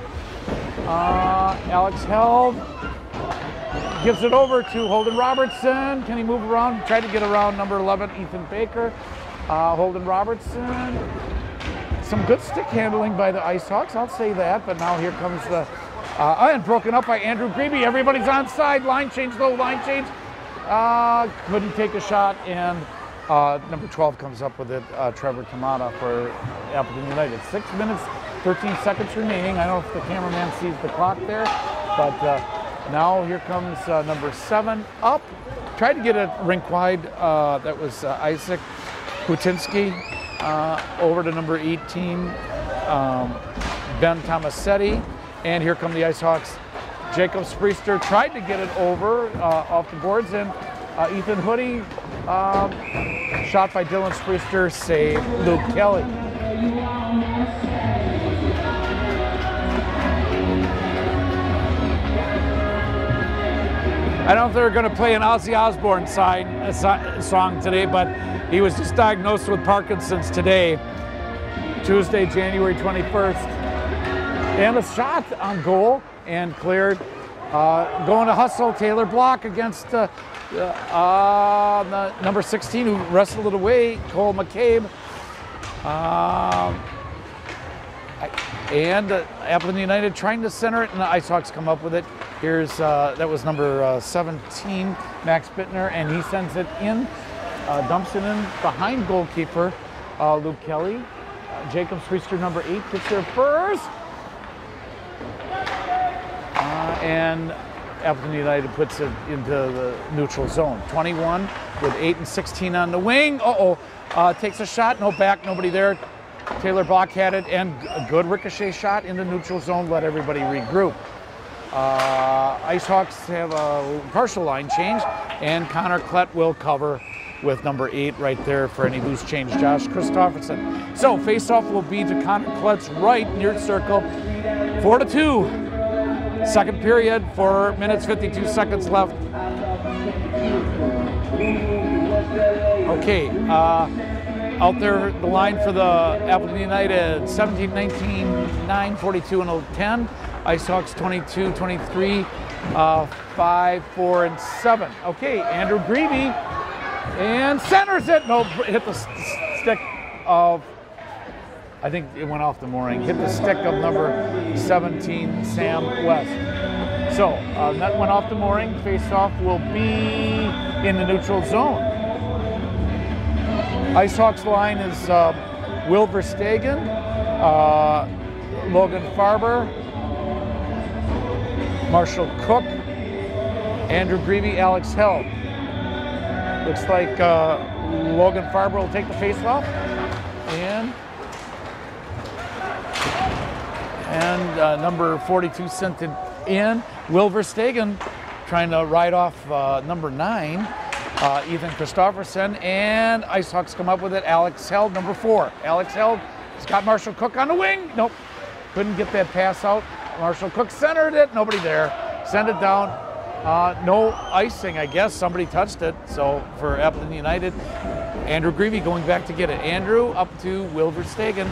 Alex Held gives it over to Holden Robertson. Can he move around? Tried to get around number 11, Ethan Baker. Holden Robertson. Some good stick handling by the Ice Hawks, I'll say that. But now here comes the, and broken up by Andrew Grebe. Everybody's onside. Line change, though, line change. Couldn't take a shot, and number 12 comes up with it, Trevor Tomata for Appleton United. 6 minutes, 13 seconds remaining. I don't know if the cameraman sees the clock there, but now here comes number 7 up. Tried to get it rink wide. That was Isaac Putinski. Over to number 18, Ben Tomasetti. And here come the Ice Hawks. Jacob Spriester tried to get it over off the boards, and Ethan Hoodie, shot by Dylan Spriester, save Luke Kelly. I don't know if they're going to play an Ozzy Osbourne song today, but he was just diagnosed with Parkinson's today, Tuesday, January 21st. And a shot on goal and cleared. Going to hustle, Taylor Block against the number 16 who wrestled it away, Cole McCabe. And Appleton United trying to center it, and the Ice Hawks come up with it. Here's, that was number 17, Max Bittner, and he sends it in, dumps it in behind goalkeeper Luke Kelly. Jacob Spriester, number 8, gets there first. And Appleton United puts it into the neutral zone. 21 with 8 and 16 on the wing. Takes a shot, no back, nobody there. Taylor Block had it, and a good ricochet shot in the neutral zone, let everybody regroup. Ice Hawks have a partial line change, and Connor Klett will cover with number 8 right there for any loose change, Josh Christofferson. So face-off will be to Connor Klett's right, near circle, 4-2. Second period, 4 minutes, 52 seconds left. Okay, out there, the line for the Appleton United, 17, 19, 9, 42, and 10. Ice Hawks 22, 23, 5, 4, and 7. Okay, Andrew Greavy, and centers it. No, hit the stick of, I think it went off the mooring. Hit the stick of number 17, Sam West. So that went off the mooring. Face-off will be in the neutral zone. Ice Hawks line is Will Verstegen, Logan Farber, Marshall Cook, Andrew Greavy, Alex Held. Looks like Logan Farber will take the face-off, and number 42 sent it in. Will Verstegen trying to ride off number 9. Ethan Christofferson, and Ice Hawks come up with it. Alex Held, number 4. Alex Held has got Marshall Cook on the wing. Nope, couldn't get that pass out. Marshall Cook centered it, nobody there. Send it down. No icing, I guess. Somebody touched it. So for Appleton United, Andrew Greavy going back to get it. Andrew up to Will Verstegen.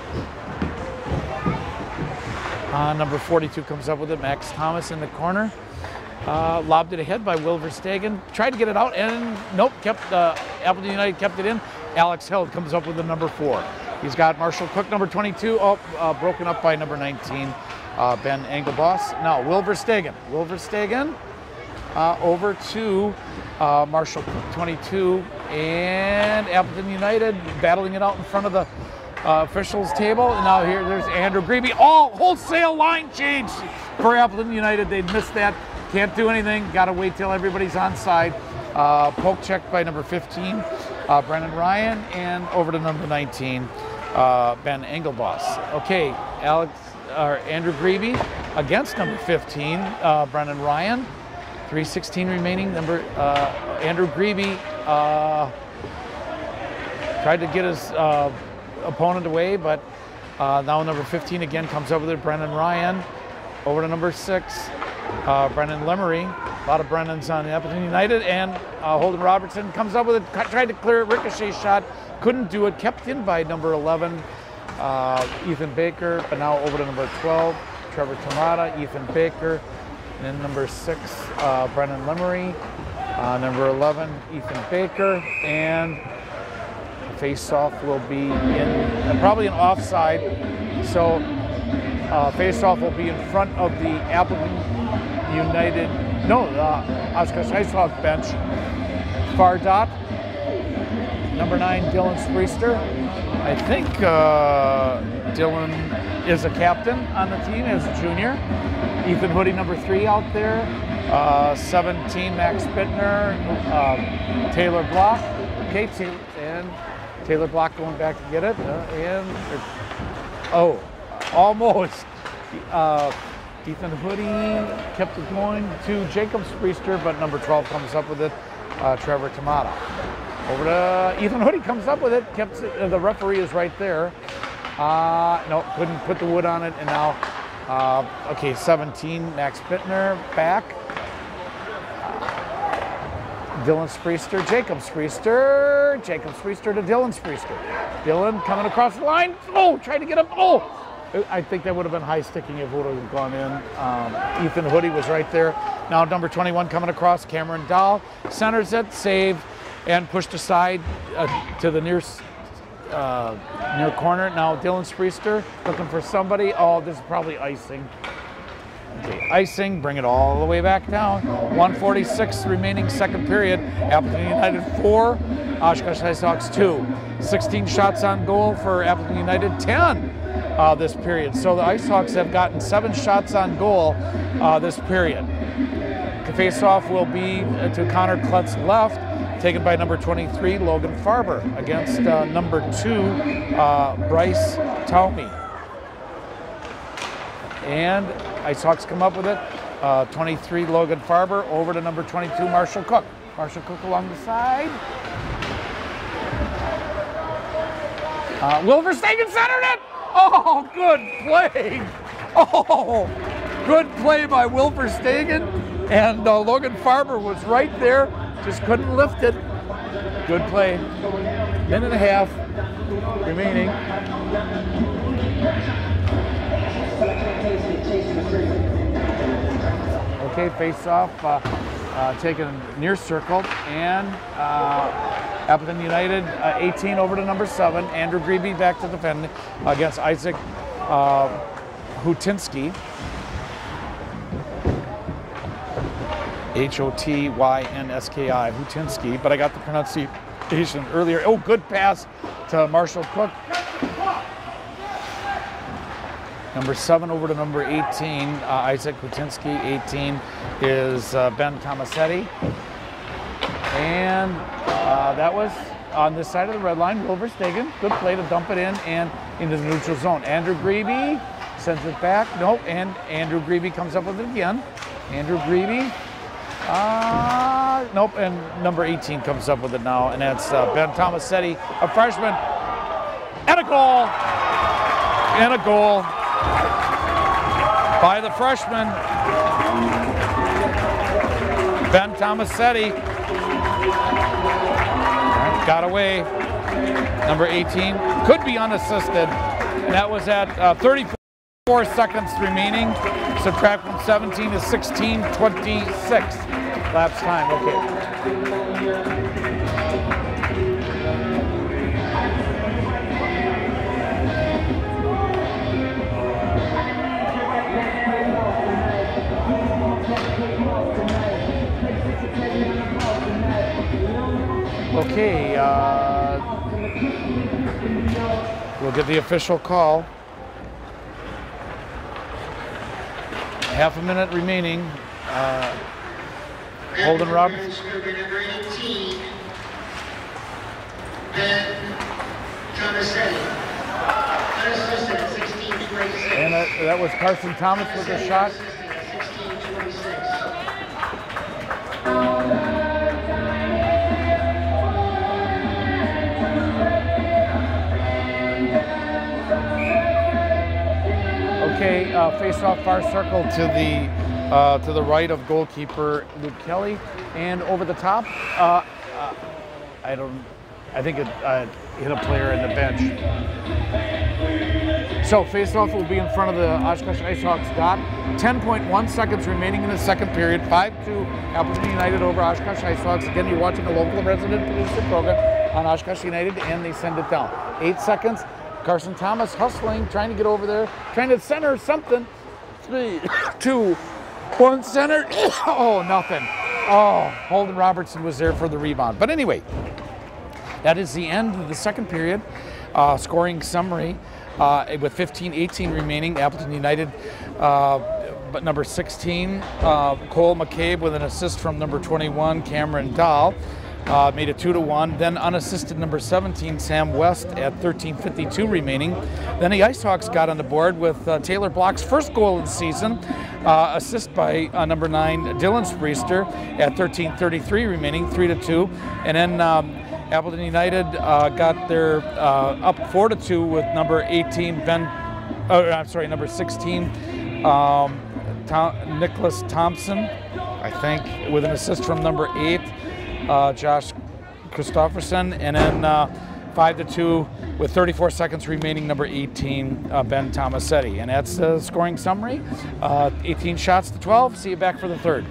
Number 42 comes up with it. Max Thomas in the corner. Lobbed it ahead by Will Verstegen. Tried to get it out, and nope, Appleton United kept it in. Alex Held comes up with the number 4. He's got Marshall Cook, number 22, broken up by number 19, Ben Engelboss. Now, Will Verstegen. Will Verstegen over to Marshall Cook, 22, and Appleton United battling it out in front of the officials table. And now there's Andrew Greavy. Wholesale line change for Appleton United. They missed that. Can't do anything. Got to wait till everybody's android. Poke check by number 15, Brennan Ryan, and over to number 19, Ben Engelboss. Okay, Andrew Greavy against number 15, Brennan Ryan. 3:16 remaining. Andrew Greavy tried to get his opponent away, but now number 15 again comes over there, Brennan Ryan. Over to number 6. Brennan Lemery, a lot of Brennans on Appleton United, and Holden Robertson comes up with it, tried to clear it, ricochet shot, couldn't do it, kept in by number 11, Ethan Baker, but now over to number 12, Trevor Tamata, Ethan Baker, and then number 6, Brennan Lemery, number 11, Ethan Baker, and face-off will be in, probably an offside, so face-off will be in front of the Appleton United, Oshkosh Ice Hawks bench. Far dot, number 9, Dylan Spriester. I think Dylan is a captain on the team as a junior. Ethan Hoodie, number 3 out there. 17, Max Bittner. Taylor Block. Okay, and Taylor Block going back to get it. Almost. Ethan Hoodie kept it going to Jacob Spriester, but number 12 comes up with it, Trevor Tamata. Over to Ethan Hoodie comes up with it, kept it, the referee is right there. No, couldn't put the wood on it, and now, 17, Max Bittner back. Dylan Spriester, Jacob Spriester to Dylan Spriester. Dylan coming across the line, tried to get up, I think that would have been high sticking if it would have gone in. Ethan Hoodie was right there. Now number 21 coming across, Cameron Dahl, centers it, saved, and pushed aside to the near corner. Now Dylan Spriester looking for somebody. This is probably icing. Okay, icing, bring it all the way back down. 1:46 remaining second period. Appleton United 4, Oshkosh Ice Hawks 2. 16 shots on goal for Appleton United, 10. This period. So the Ice Hawks have gotten 7 shots on goal this period. The face-off will be to Connor Klutz left, taken by number 23, Logan Farber, against number 2, Bryce Taumey. And Ice Hawks come up with it. 23, Logan Farber, over to number 22, Marshall Cook. Marshall Cook along the side. Will Verstegen centered it! Good play. Good play by Will Verstegen. And Logan Farber was right there, just couldn't lift it. Good play. Minute and a half. remaining. Okay, face off, taken near circle, and Appleton United 18 over to number 7. Andrew Grebe back to defend against Isaac Hutinski. H-O-T-Y-N-S-K-I, Hutinski, but I got the pronunciation earlier. Oh, good pass to Marshall Cook. Number 7 over to number 18, Isaac Hutinski. 18 is Ben Tomasetti. And that was on this side of the red line, Will Verstegen. Good play to dump it in and into the neutral zone. Andrew Grebe sends it back. Nope, and Andrew Grebe comes up with it again. Andrew Grebe. Nope, and number 18 comes up with it now, and that's Ben Tomasetti, a freshman. And a goal! And a goal by the freshman, Ben Tomasetti. Got away. Number 18 could be unassisted, and that was at 34 seconds remaining. Subtract from 17 is 16, 26. Lapse time, okay. Okay, we'll get the official call. Half a minute remaining. Holden Roberts. Number 18, Ben Tomasetti. Unassisted at 16:26. And that was Carson Thomas with the shot. Okay, face-off far circle to the right of goalkeeper Luke Kelly, and over the top. I think it hit a player in the bench. So face-off will be in front of the Oshkosh Ice Hawks dot. 10.1 seconds remaining in the second period. 5-2 Appleton United over Oshkosh Ice Hawks. Again, you're watching a local resident producer program on Oshkosh United, and they send it down. 8 seconds. Carson Thomas hustling, trying to get over there, trying to center something. 3, 2, 1, center. Oh, nothing. Oh, Holden Robertson was there for the rebound. But anyway, that is the end of the second period. Scoring summary with 15-18 remaining. Appleton United, but number 16, Cole McCabe with an assist from number 21, Cameron Dahl. Made it 2-1. Then unassisted number 17, Sam West at 13:52 remaining. Then the Ice Hawks got on the board with Taylor Block's first goal of the season, assist by number 9, Dylan Spriester at 13:33 remaining, 3-2. And then Appleton United got their up 4-2 with number 18, number 16, Nicholas Thompson, I think, with an assist from number 8. Josh Christofferson, and then 5-2 with 34 seconds remaining, number 18, Ben Tomasetti. And that's the scoring summary. 18 shots to 12. See you back for the third.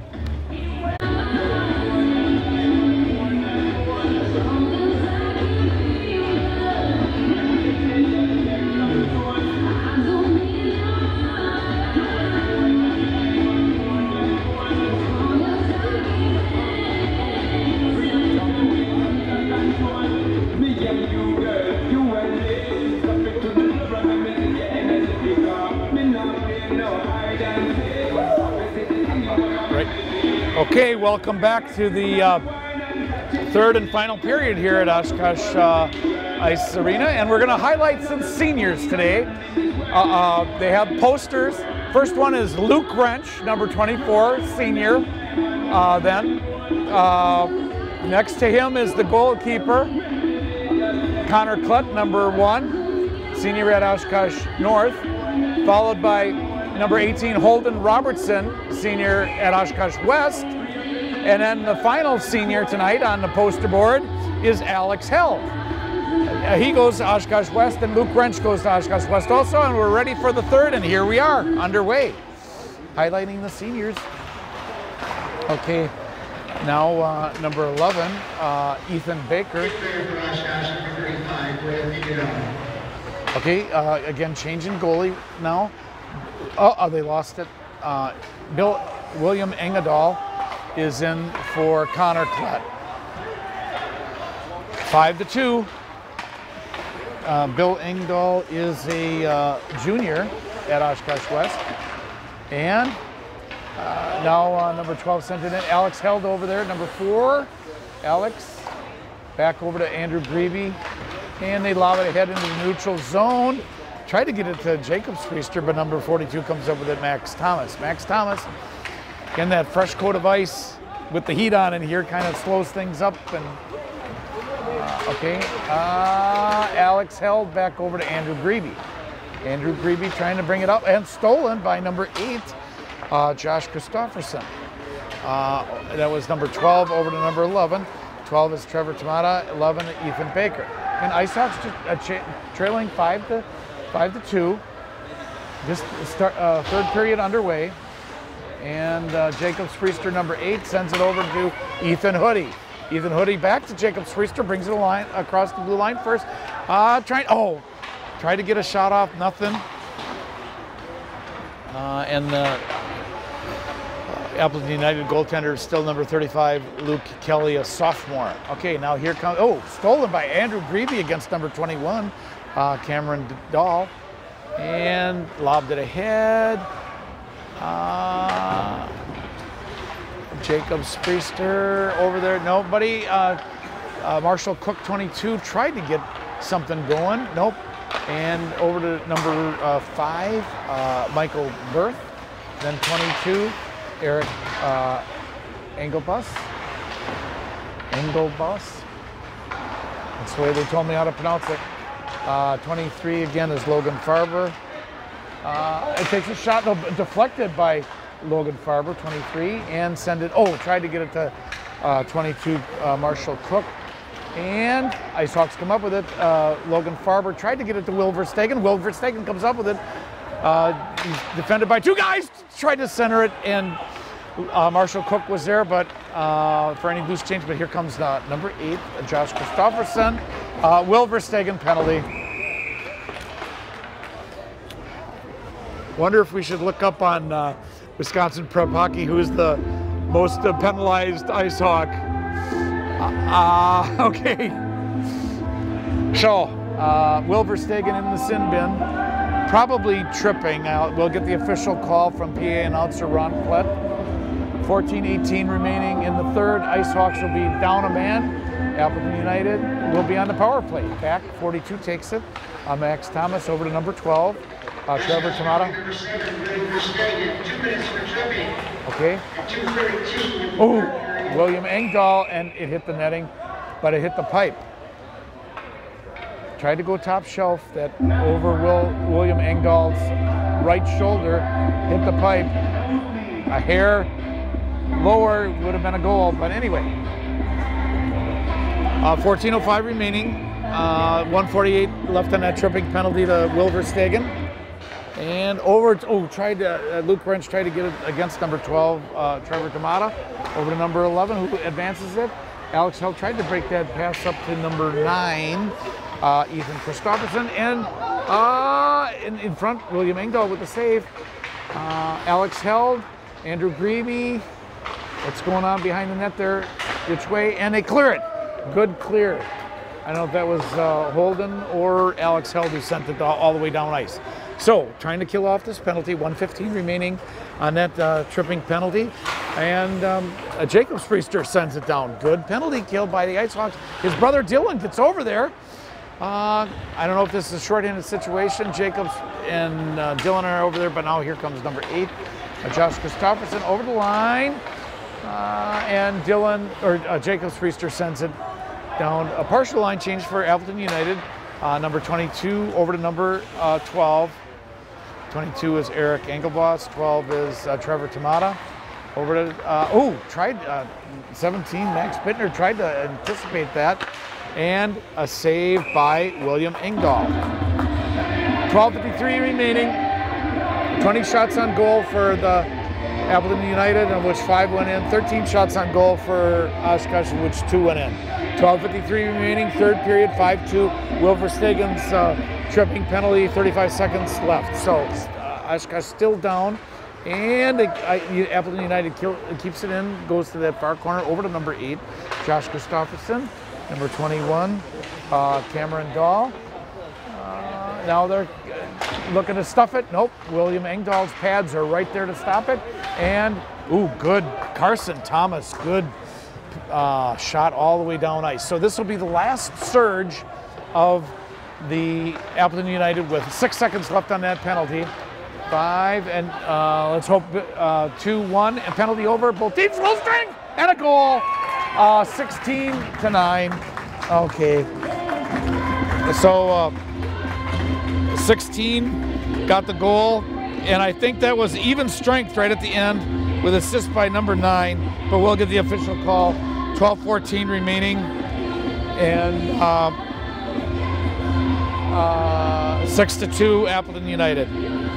Okay, welcome back to the third and final period here at Oshkosh Ice Arena, and we're going to highlight some seniors today. They have posters. First one is Luke Wrench, number 24, senior. Next to him is the goalkeeper, Connor Klutt, number 1, senior at Oshkosh North, followed by number 18, Holden Robertson, senior at Oshkosh West. And then the final senior tonight on the poster board is Alex Held. he goes to Oshkosh West, and Luke Wrench goes to Oshkosh West also, and we're ready for the third, and here we are, underway. Highlighting the seniors. Okay, now number 11, Ethan Baker. Okay, again, changing goalie now. Oh, they lost it. William Engadal is in for Connor Klett. 5-2. Bill Engdahl is a junior at Oshkosh West. And now number 12 sent it in. Alex Held over there, number 4. Alex back over to Andrew Grebe. And they lob it ahead into the neutral zone. Tried to get it to Jacobs Priester, but number 42 comes up with it, Max Thomas. Max Thomas, again, that fresh coat of ice with the heat on in here kind of slows things up. And Alex Held back over to Andrew Grebe. Andrew Grebe trying to bring it up and stolen by number 8, Josh Christofferson. That was number 12 over to number 11. 12 is Trevor Tamata, 11 Ethan Baker. And Ice Hawks trailing 5-2. Just start third period underway. And Jacobs Priester, number 8, sends it over to Ethan Hoodie. Ethan Hoodie back to Jacobs Priester, brings it across the blue line first. Tried to get a shot off, nothing. And the Appleton United goaltender is still number 35, Luke Kelly, a sophomore. Okay, now here comes, stolen by Andrew Grebe against number 21, Cameron Dahl. And lobbed it ahead. Jacobs Priester over there, nobody. Marshall Cook, 22, tried to get something going, nope. And over to number 5, Michael Berth. Then 22, Eric Engelbus. That's the way they told me how to pronounce it. 23 again is Logan Farber. It takes a shot, deflected by Logan Farber, 23, and send it, tried to get it to 22, Marshall Cook. And Ice Hawks come up with it. Logan Farber tried to get it to Will Verstegen. Will Verstegen comes up with it. He's defended by 2 guys. Tried to center it, and Marshall Cook was there, but for any loose change. But here comes number 8, Josh Christofferson. Will Verstegen penalty. Wonder if we should look up on Wisconsin Prep Hockey who's the most penalized Ice Hawk. Okay. So, Will Verstegen in the sin bin, probably tripping. We'll get the official call from PA announcer Ron Klett. 14:18 remaining in the third. Ice Hawks will be down a man. Appleton United will be on the power play. Back, 42 takes it. Max Thomas over to number 12. Trevor Tamata. Number 7, Greg Verstegen, 2 minutes for tripping. Okay. 2:32. William Engdahl, and it hit the netting, but it hit the pipe. Tried to go top shelf, that over William Engdahl's right shoulder, hit the pipe. A hair lower would have been a goal, but anyway. 14:05 remaining. 1:48 left on that tripping penalty to Will Verstegen. And over, Luke Wrench tried to get it against number 12, Trevor Tamata. Over to number 11, who advances it. Alex Held tried to break that pass up to number 9, Ethan Christofferson. And in front, William Engdahl with the save. Alex Held, Andrew Grebe. What's going on behind the net there? Which way? And they clear it. Good clear. I don't know if that was Holden or Alex Held who sent it all the way down ice. So, trying to kill off this penalty, 1:15 remaining on that tripping penalty. And Jacobs Priester sends it down. Good penalty kill by the Ice Hawks. His brother Dylan gets over there. I don't know if this is a shorthanded situation. Jacobs and Dylan are over there, but now here comes number 8, Josh Christofferson over the line. And Jacobs Priester sends it down. A partial line change for Appleton United. Number 22 over to number 12. 22 is Eric Engelbos. 12 is Trevor Tamata. Over to 17, Max Bittner tried to anticipate that. and a save by William Engdahl. 12:53 remaining. 20 shots on goal for the Appleton United, of which 5 went in. 13 shots on goal for Oshkosh, of which 2 went in. 12:53 remaining, third period, 5-2. Will Verstegen's tripping penalty, 35 seconds left. So Oshkosh still down, and Appleton United keeps it in, goes to that far corner, over to number 8, Josh Christopherson. Number 21, Cameron Dahl. Now they're looking to stuff it. Nope, William Engdahl's pads are right there to stop it. And, ooh, good, Carson Thomas, good shot all the way down ice. So this will be the last surge of the Appleton United with 6 seconds left on that penalty. 5, and let's hope 2-1, and penalty over. Both teams full strength, and a goal. 16-9. Okay. So 16 got the goal, and I think that was even strength right at the end with assist by number 9, but we'll get the official call. 12:14 remaining, and 6-2 Appleton United.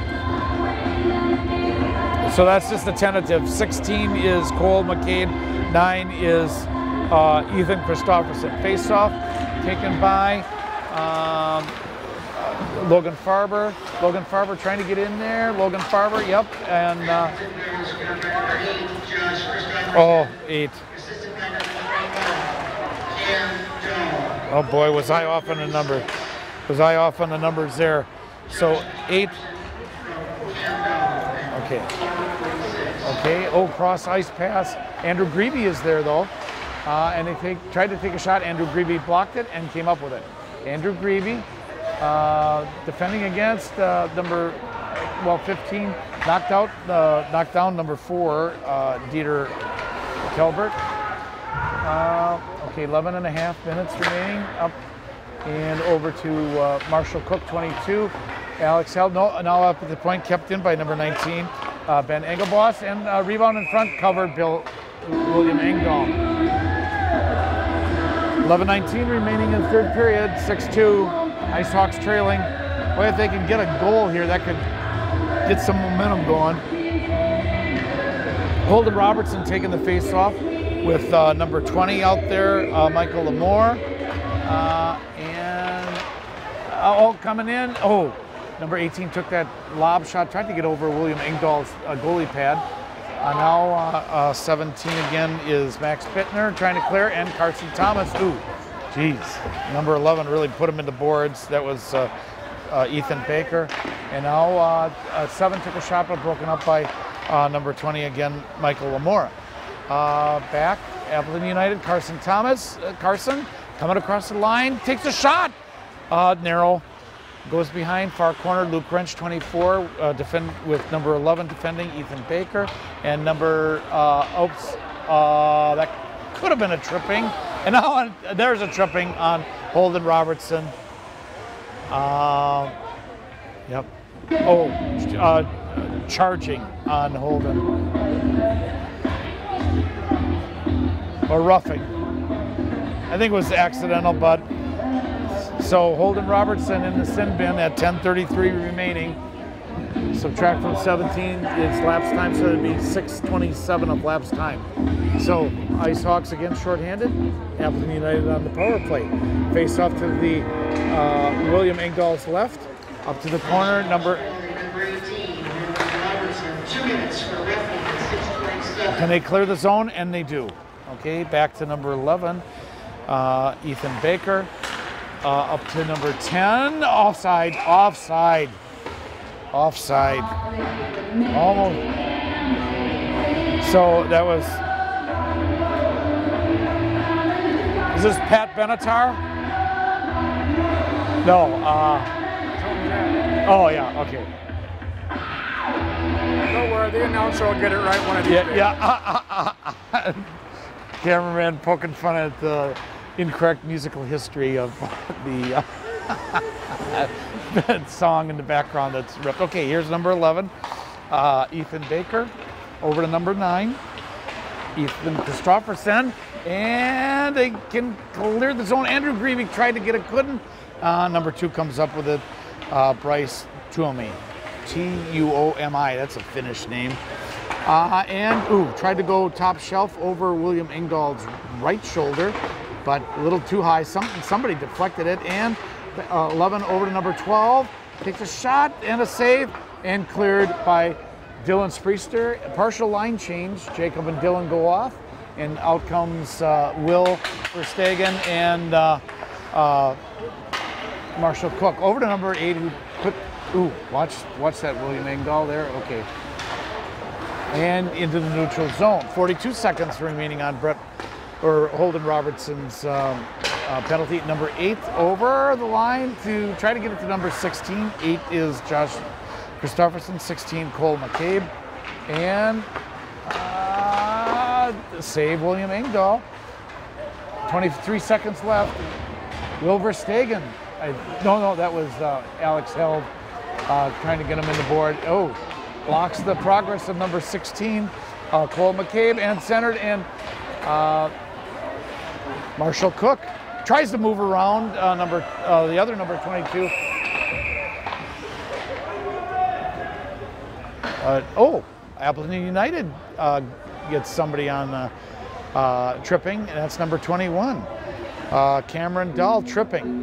So that's just a tentative. 16 is Cole McCabe, 9 is Ethan Christopherson. Face-off taken by Logan Farber. Logan Farber trying to get in there. Logan Farber, yep. And 8. Oh boy, was I off on the number. Was I off on the numbers there? So 8. Okay. Okay, cross ice pass. Andrew Grebe is there though. And they tried to take a shot. Andrew Grebe blocked it and came up with it. Andrew Grebe, defending against number 15, knocked down number 4, Dieter Kelbert. Okay, 11 and a half minutes remaining. Up and over to Marshall Cook, 22. Alex Held, now up at the point, kept in by number 19, Ben Engelboss, and rebound in front, covered William Engdahl. 11:19 remaining in third period, 6-2, Ice Hawks trailing. Boy, if they can get a goal here, that could get some momentum going. Holden Robertson taking the face-off with number 20 out there, Michael Lamore. Coming in, number 18 took that lob shot, tried to get over William Engdahl's goalie pad. Now 17 again is Max Bittner trying to clear, and Carson Thomas. Ooh, geez. Number 11 really put him into boards. That was Ethan Baker. And now 7 took a shot, but broken up by number 20 again, Michael Lamora. Back, Appleton United, Carson Thomas. Carson coming across the line, takes a shot. Narrow. Goes behind, far corner, Luke Wrench, 24, defend with number 11 defending, Ethan Baker, and number, that could have been a tripping, and now there's a tripping on Holden Robertson. Yep. Charging on Holden. Or roughing. I think it was accidental, but so Holden Robertson in the sin bin at 10:33 remaining. Subtract from 17 is lapse time, so it'd be 6:27 of lapse time. So Ice Hawks again shorthanded. Appleton United on the power play. Face off to the William Engdahl's left, up to the corner. Number 18, Robertson, 2 minutes for roughing at 6:27. Can they clear the zone? And they do. Okay, back to number 11, Ethan Baker. Up to number 10, offside. Almost. So that was, is this Pat Benatar? No. Oh yeah, okay. Don't worry, the announcer will get it right one of these days. Yeah. Cameraman poking fun at the incorrect musical history of the song in the background that's ripped. Okay, here's number 11, Ethan Baker, over to number 9. Ethan Christopherson, and they can clear the zone. Andrew Greavy tried to get it, couldn't. Number 2 comes up with it, Bryce Tuomi, Tuomi, that's a Finnish name. Tried to go top shelf over William Engdahl's right shoulder, but a little too high. Somebody deflected it, and 11 over to number 12, takes a shot and a save, and cleared by Dylan Spriester. Partial line change. Jacob and Dylan go off, and out comes Will Verstegen and Marshall Cook. Over to number 8, who put, watch that William Engdahl there. Okay. And into the neutral zone. 42 seconds remaining on Holden Robertson's penalty. Number 8 over the line to try to get it to number 16. 8 is Josh Christopherson, 16 Cole McCabe, and save William Engdahl. 23 seconds left. Will Verstegen. No, that was Alex Held trying to get him in the board. Blocks the progress of number 16, Cole McCabe, and centered, and Marshall Cook tries to move around the other number 22. Appleton United gets somebody on tripping, and that's number 21, Cameron Dahl tripping.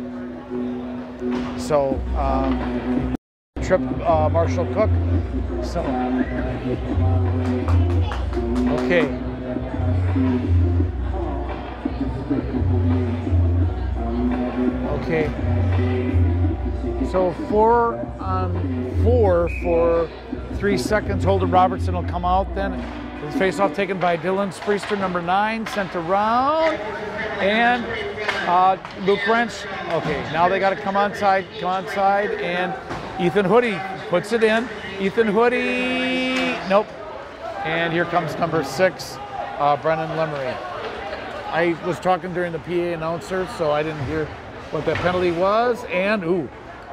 So trip Marshall Cook. So okay. So 4 on 4 for 3 seconds. Holden Robertson will come out then. His face-off taken by Dylan Spriester, number 9, sent around, and Luke Wrench. Okay, now they got to come on side, and Ethan Hoodie puts it in. Ethan Hoodie, nope. And here comes number 6, Brennan Lemery. I was talking during the PA announcer, so I didn't hear what that penalty was. And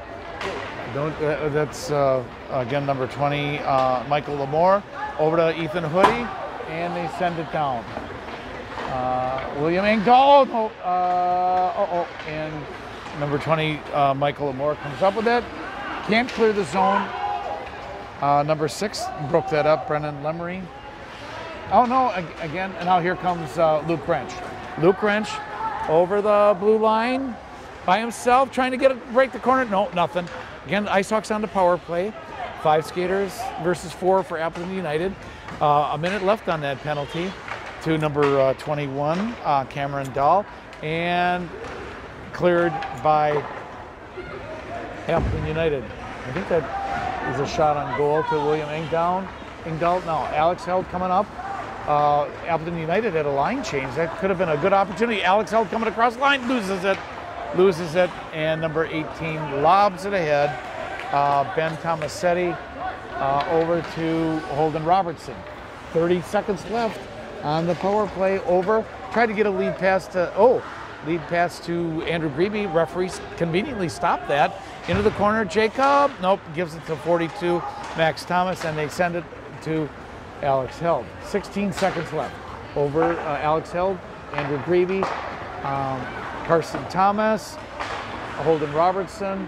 that's again number 20, Michael Lamore, over to Ethan Hoodie, and they send it down. William Engdahl, and number 20, Michael Lamore comes up with it. Can't clear the zone. Number 6 broke that up, Brennan Lemery. Again, and now here comes Luke Wrench. Luke Wrench over the blue line by himself, trying to break the corner. No, nothing. Again, Ice Hawks on the power play. 5 skaters versus 4 for Appleton United. A minute left on that penalty to number 21, Cameron Dahl, and cleared by Appleton United. I think that is a shot on goal to William Engdahl. No, Alex Held coming up. Appleton United had a line change. That could have been a good opportunity. Alex Held coming across the line, loses it, and number 18 lobs it ahead. Ben Tomasetti over to Holden Robertson. 30 seconds left on the power play. Over. Tried to get a lead pass to Andrew Greavy. Referees conveniently stopped that. Into the corner, Jacob. Nope, gives it to 42, Max Thomas, and they send it to Alex Held. 16 seconds left. Over Alex Held, Andrew Greavy, Carson Thomas, Holden Robertson,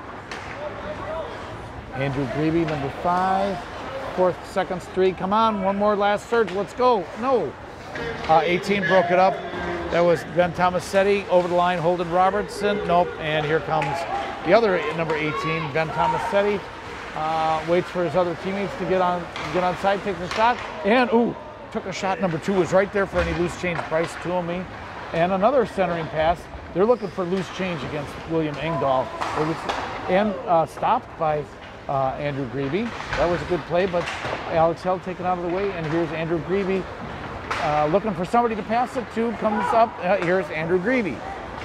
Andrew Greavy, number 5, 4 seconds, 3. Come on, one more last surge. Let's go. No. 18 broke it up. That was Ben Tomasetti over the line. Holden Robertson. Nope. And here comes the other number 18, Ben Tomasetti. Waits for his other teammates to get on side, takes a shot, and took a shot. Number 2 was right there for any loose change. Bryce Tuomi, and another centering pass. They're looking for loose change against William Engdahl. And stopped by Andrew Greavy. That was a good play, but Alex Held taken out of the way, and here's Andrew Greavy looking for somebody to pass it to. Comes up. Here's Andrew Greavy.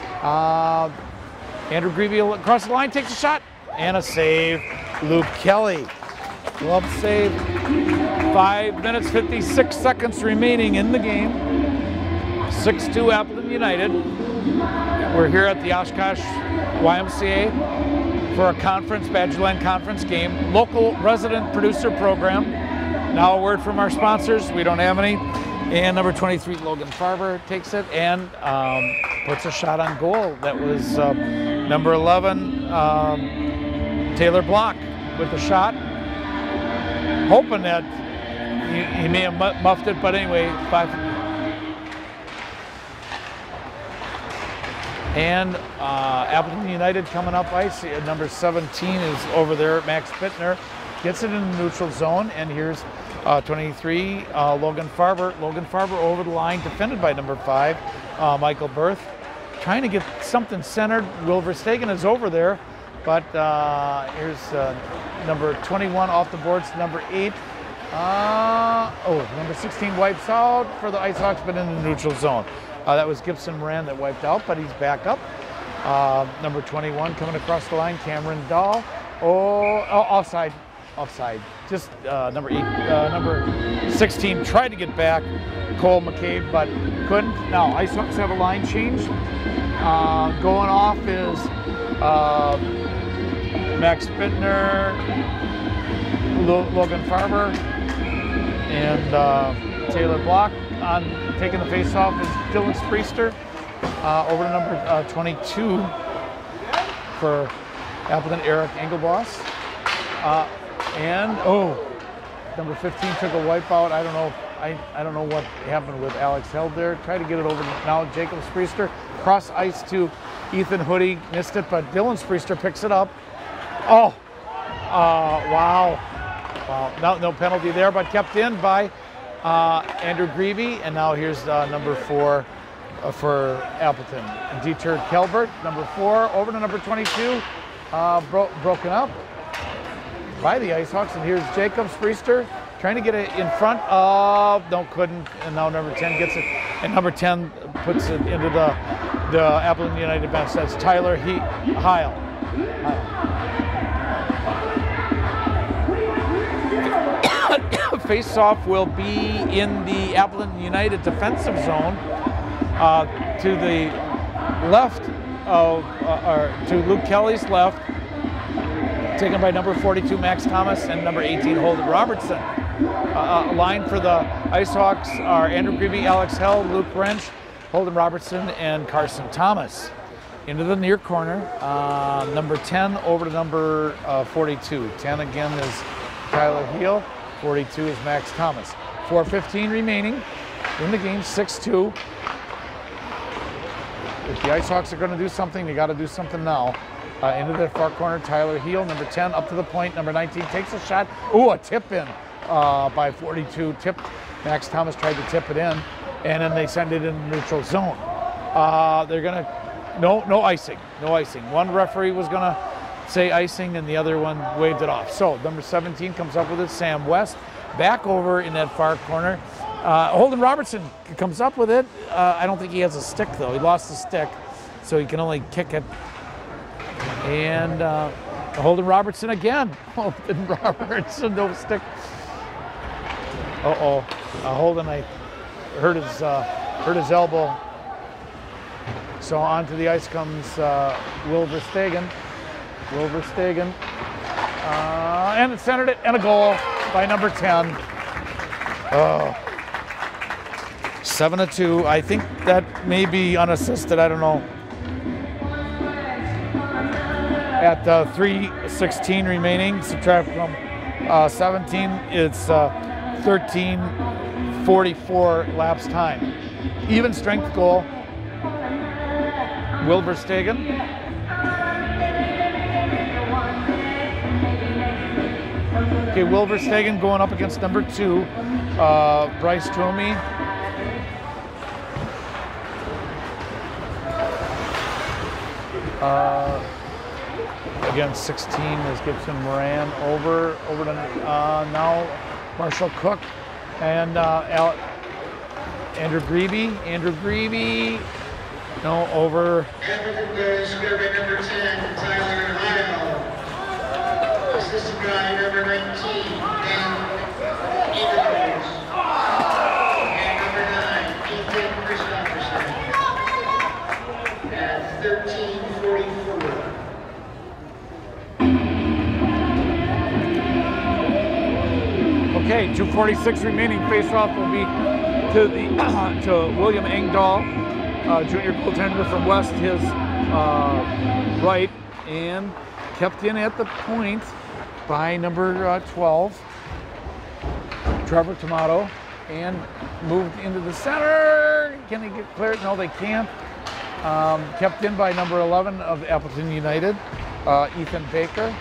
Andrew Greavy across the line, takes a shot, and a save. Luke Kelly. Glove save. 5 minutes, 56 seconds remaining in the game. 6-2 Appleton United. We're here at the Oshkosh YMCA for a conference, Badgerland Conference game. Local resident producer program. Now a word from our sponsors. We don't have any. And number 23, Logan Farber, takes it and puts a shot on goal. That was number 11, Taylor Block with the shot. Hoping that he may have muffed it, but anyway, 5. And Appleton United coming up ice. Number 17 is over there. Max Bittner gets it in the neutral zone, and here's 23, Logan Farber. Logan Farber over the line, defended by number 5, Michael Berth. Trying to get something centered. Will Verstegen is over there, but here's number 21 off the boards, number 8. Number 16 wipes out for the Ice Hawks, but in the neutral zone. That was Gibson Moran that wiped out, but he's back up. Number 21 coming across the line, Cameron Dahl. Offside. Just number 8, number 16 tried to get back, Cole McCabe, but couldn't. Now Ice Hawks have a line change. Going off is Max Bittner, Logan Farber, and Taylor Block. On taking the face-off is Dylan Spriester. Over to number 22 for Appleton, Eric Engelboss. Number 15 took a wipeout. I don't know what happened with Alex Held there. Tried to get it over now. Jacob Spriester cross ice to Ethan Hoodie, missed it, but Dylan Spriester picks it up. Wow. No penalty there, but kept in by Andrew Greavy, and now here's number 4 for Appleton. Dieter Kelbert, number 4, over to number 22, broken up by the Ice Hawks, and here's Jacob Spriester trying to get it in front of, couldn't, and now number 10 gets it, and number 10 puts it into the Appleton United bench. That's Tyler Heil. Face-off will be in the Appleton United defensive zone to the left of, to Luke Kelly's left, taken by number 42, Max Thomas, and number 18, Holden Robertson. Line for the Ice Hawks are Andrew Greavy, Alex Held, Luke Wrench, Holden Robertson, and Carson Thomas. Into the near corner, number 10 over to number 42. 10 again is Tyler Heel. 42 is Max Thomas. 4:15 remaining in the game, 6-2. If the Ice Hawks are going to do something, they got to do something now. Into the far corner, Tyler Heel, number 10, up to the point. Number 19 takes a shot. A tip in by 42. Tipped. Max Thomas tried to tip it in, and then they send it in the neutral zone. They're going to, no icing. One referee was going to say icing, and the other one waved it off. So number 17 comes up with it, Sam West, back over in that far corner. Holden Robertson comes up with it. I don't think he has a stick though. He lost the stick, so he can only kick it. And Holden Robertson again. Holden Robertson, no stick. Holden, I hurt his elbow. So onto the ice comes Will Verstegen. And it centered it, and a goal by number 10. 7-2. I think that may be unassisted. I don't know. At 3:16 remaining, subtract from 17, it's 13:44 lapse time. Even strength goal. Will Verstegen. Okay, Will Verstegen going up against number 2, Bryce Stromey. Again, 16 is Gibson Moran over to now Marshall Cook and Andrew Greavy. No, over. Appleton goes scored by number 10, Tyler Heil. Assisted by number 19, Ben Eagles. And number 9, Ethan Christopherson. At 13:44. Okay, 2:46 remaining. Face-off will be to the to William Engdahl, junior goaltender from West, his right, and kept in at the point by number 12, Trevor Tomato, and moved into the center. Can they get cleared? No, they can't. Kept in by number 11 of Appleton United, Ethan Baker.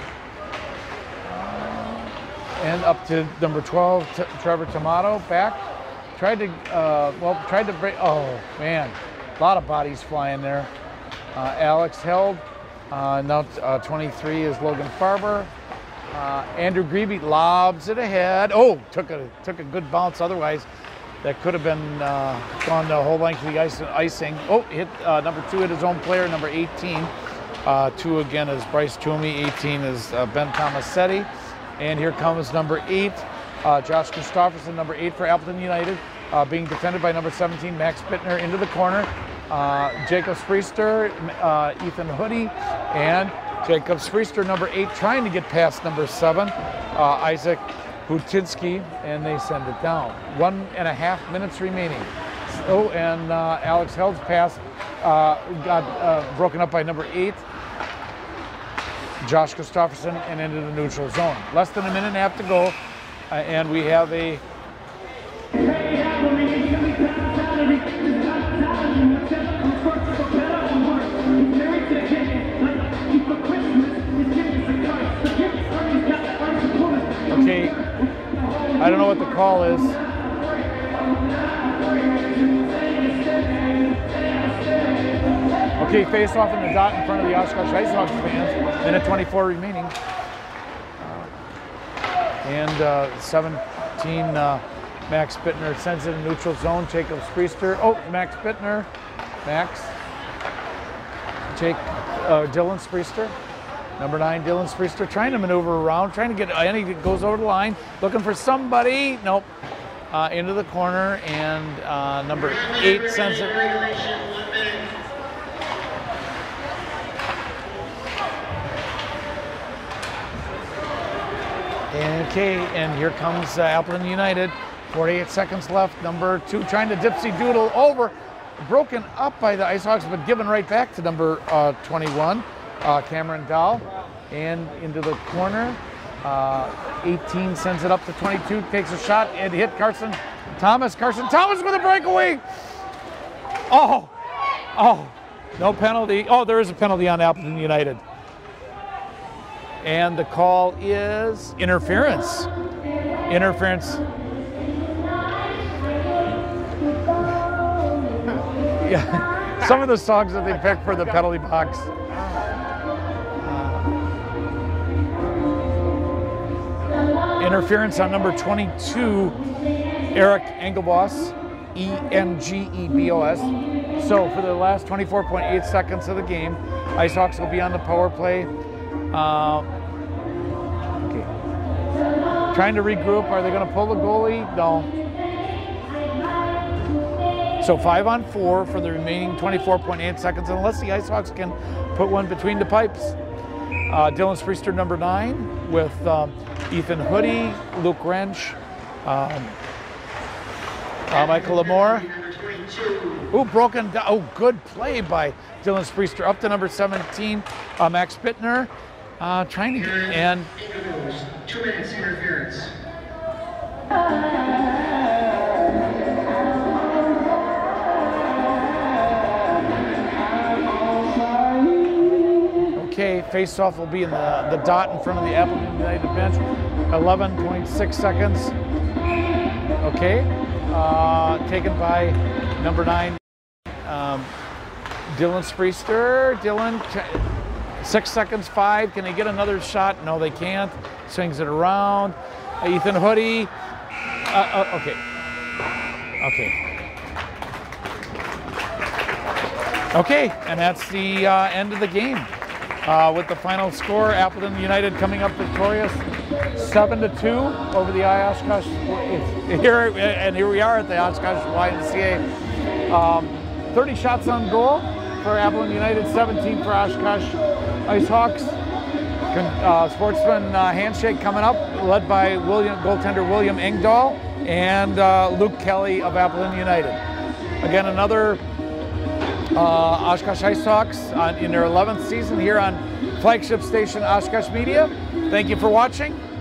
And up to number 12, Trevor Tomato, back. Tried to break, oh man, a lot of bodies flying there. Alex held, now 23 is Logan Farber. Andrew Grebe lobs it ahead. Oh, took a good bounce, otherwise that could have been gone the whole length of the icing. Oh, hit number 2 hit his own player, number 18. 2 again is Bryce Toomey, 18 is Ben Tomasetti. And here comes number 8, Josh Christopherson, number 8 for Appleton United, being defended by number 17, Max Bittner, into the corner. Jacob Spriester, Ethan Hoodie, and Jacob Spriester, number 8, trying to get past number 7, Isaac Hutinsky, and they send it down. 1.5 minutes remaining. Oh, and Alex Held's pass got broken up by number 8, Josh Christopherson, and into the neutral zone. Less than a minute and a half to go, and we have a okay, I don't know what the call is. Okay, face off in the dot in front of the Oshkosh Ice Hawks fans. Minute 24 remaining. And 17, Max Bittner sends it in neutral zone. Jacob Spriester. Oh, Max Bittner. Dylan Spriester. Number 9, Dylan Spriester, trying to maneuver around, trying to get, and he goes over the line, looking for somebody. Nope. Into the corner, and number 8 sends it. Okay, and here comes Appleton United. 48 seconds left. Number 2 trying to dipsy doodle over. Broken up by the Ice Hawks, but given right back to number 21, Cameron Dahl. And into the corner. 18 sends it up to 22, takes a shot, and hit Carson Thomas. Carson Thomas with a breakaway. Oh, no penalty. Oh, there is a penalty on Appleton United. And the call is interference. Yeah, some of the songs that they picked for the penalty box. Interference on number 22, Eric Engelbos, Engebos. So for the last 24.8 seconds of the game, Ice Hawks will be on the power play. Okay. Trying to regroup. Are they going to pull the goalie? No. So 5-on-4 for the remaining 24.8 seconds, unless the Ice Hawks can put one between the pipes. Dylan Spriester, number 9, with Ethan Hoodie, Luke Wrench, Michael Lamore. Ooh, broken down. Oh, good play by Dylan Spriester. Up to number 17, Max Bittner. Trying to get, and 2 minutes interference. Okay, face-off will be in the dot in front of the Appleton United bench. 11.6 seconds. Okay, taken by number 9, Dylan Spriester. Dylan, 6 seconds, 5. Can they get another shot? No, they can't. Swings it around. Ethan Hoodie. Okay. Okay, and that's the end of the game. With the final score, Appleton United coming up victorious 7-2 over the Oshkosh. Here we are at the Oshkosh YMCA. 30 shots on goal for Appleton United, 17 for Oshkosh Ice Hawks. Sportsman handshake coming up, led by goaltender William Engdahl and Luke Kelly of Appleton United. Again, another Oshkosh Ice Hawks in their 11th season here on flagship station Oshkosh Media. Thank you for watching.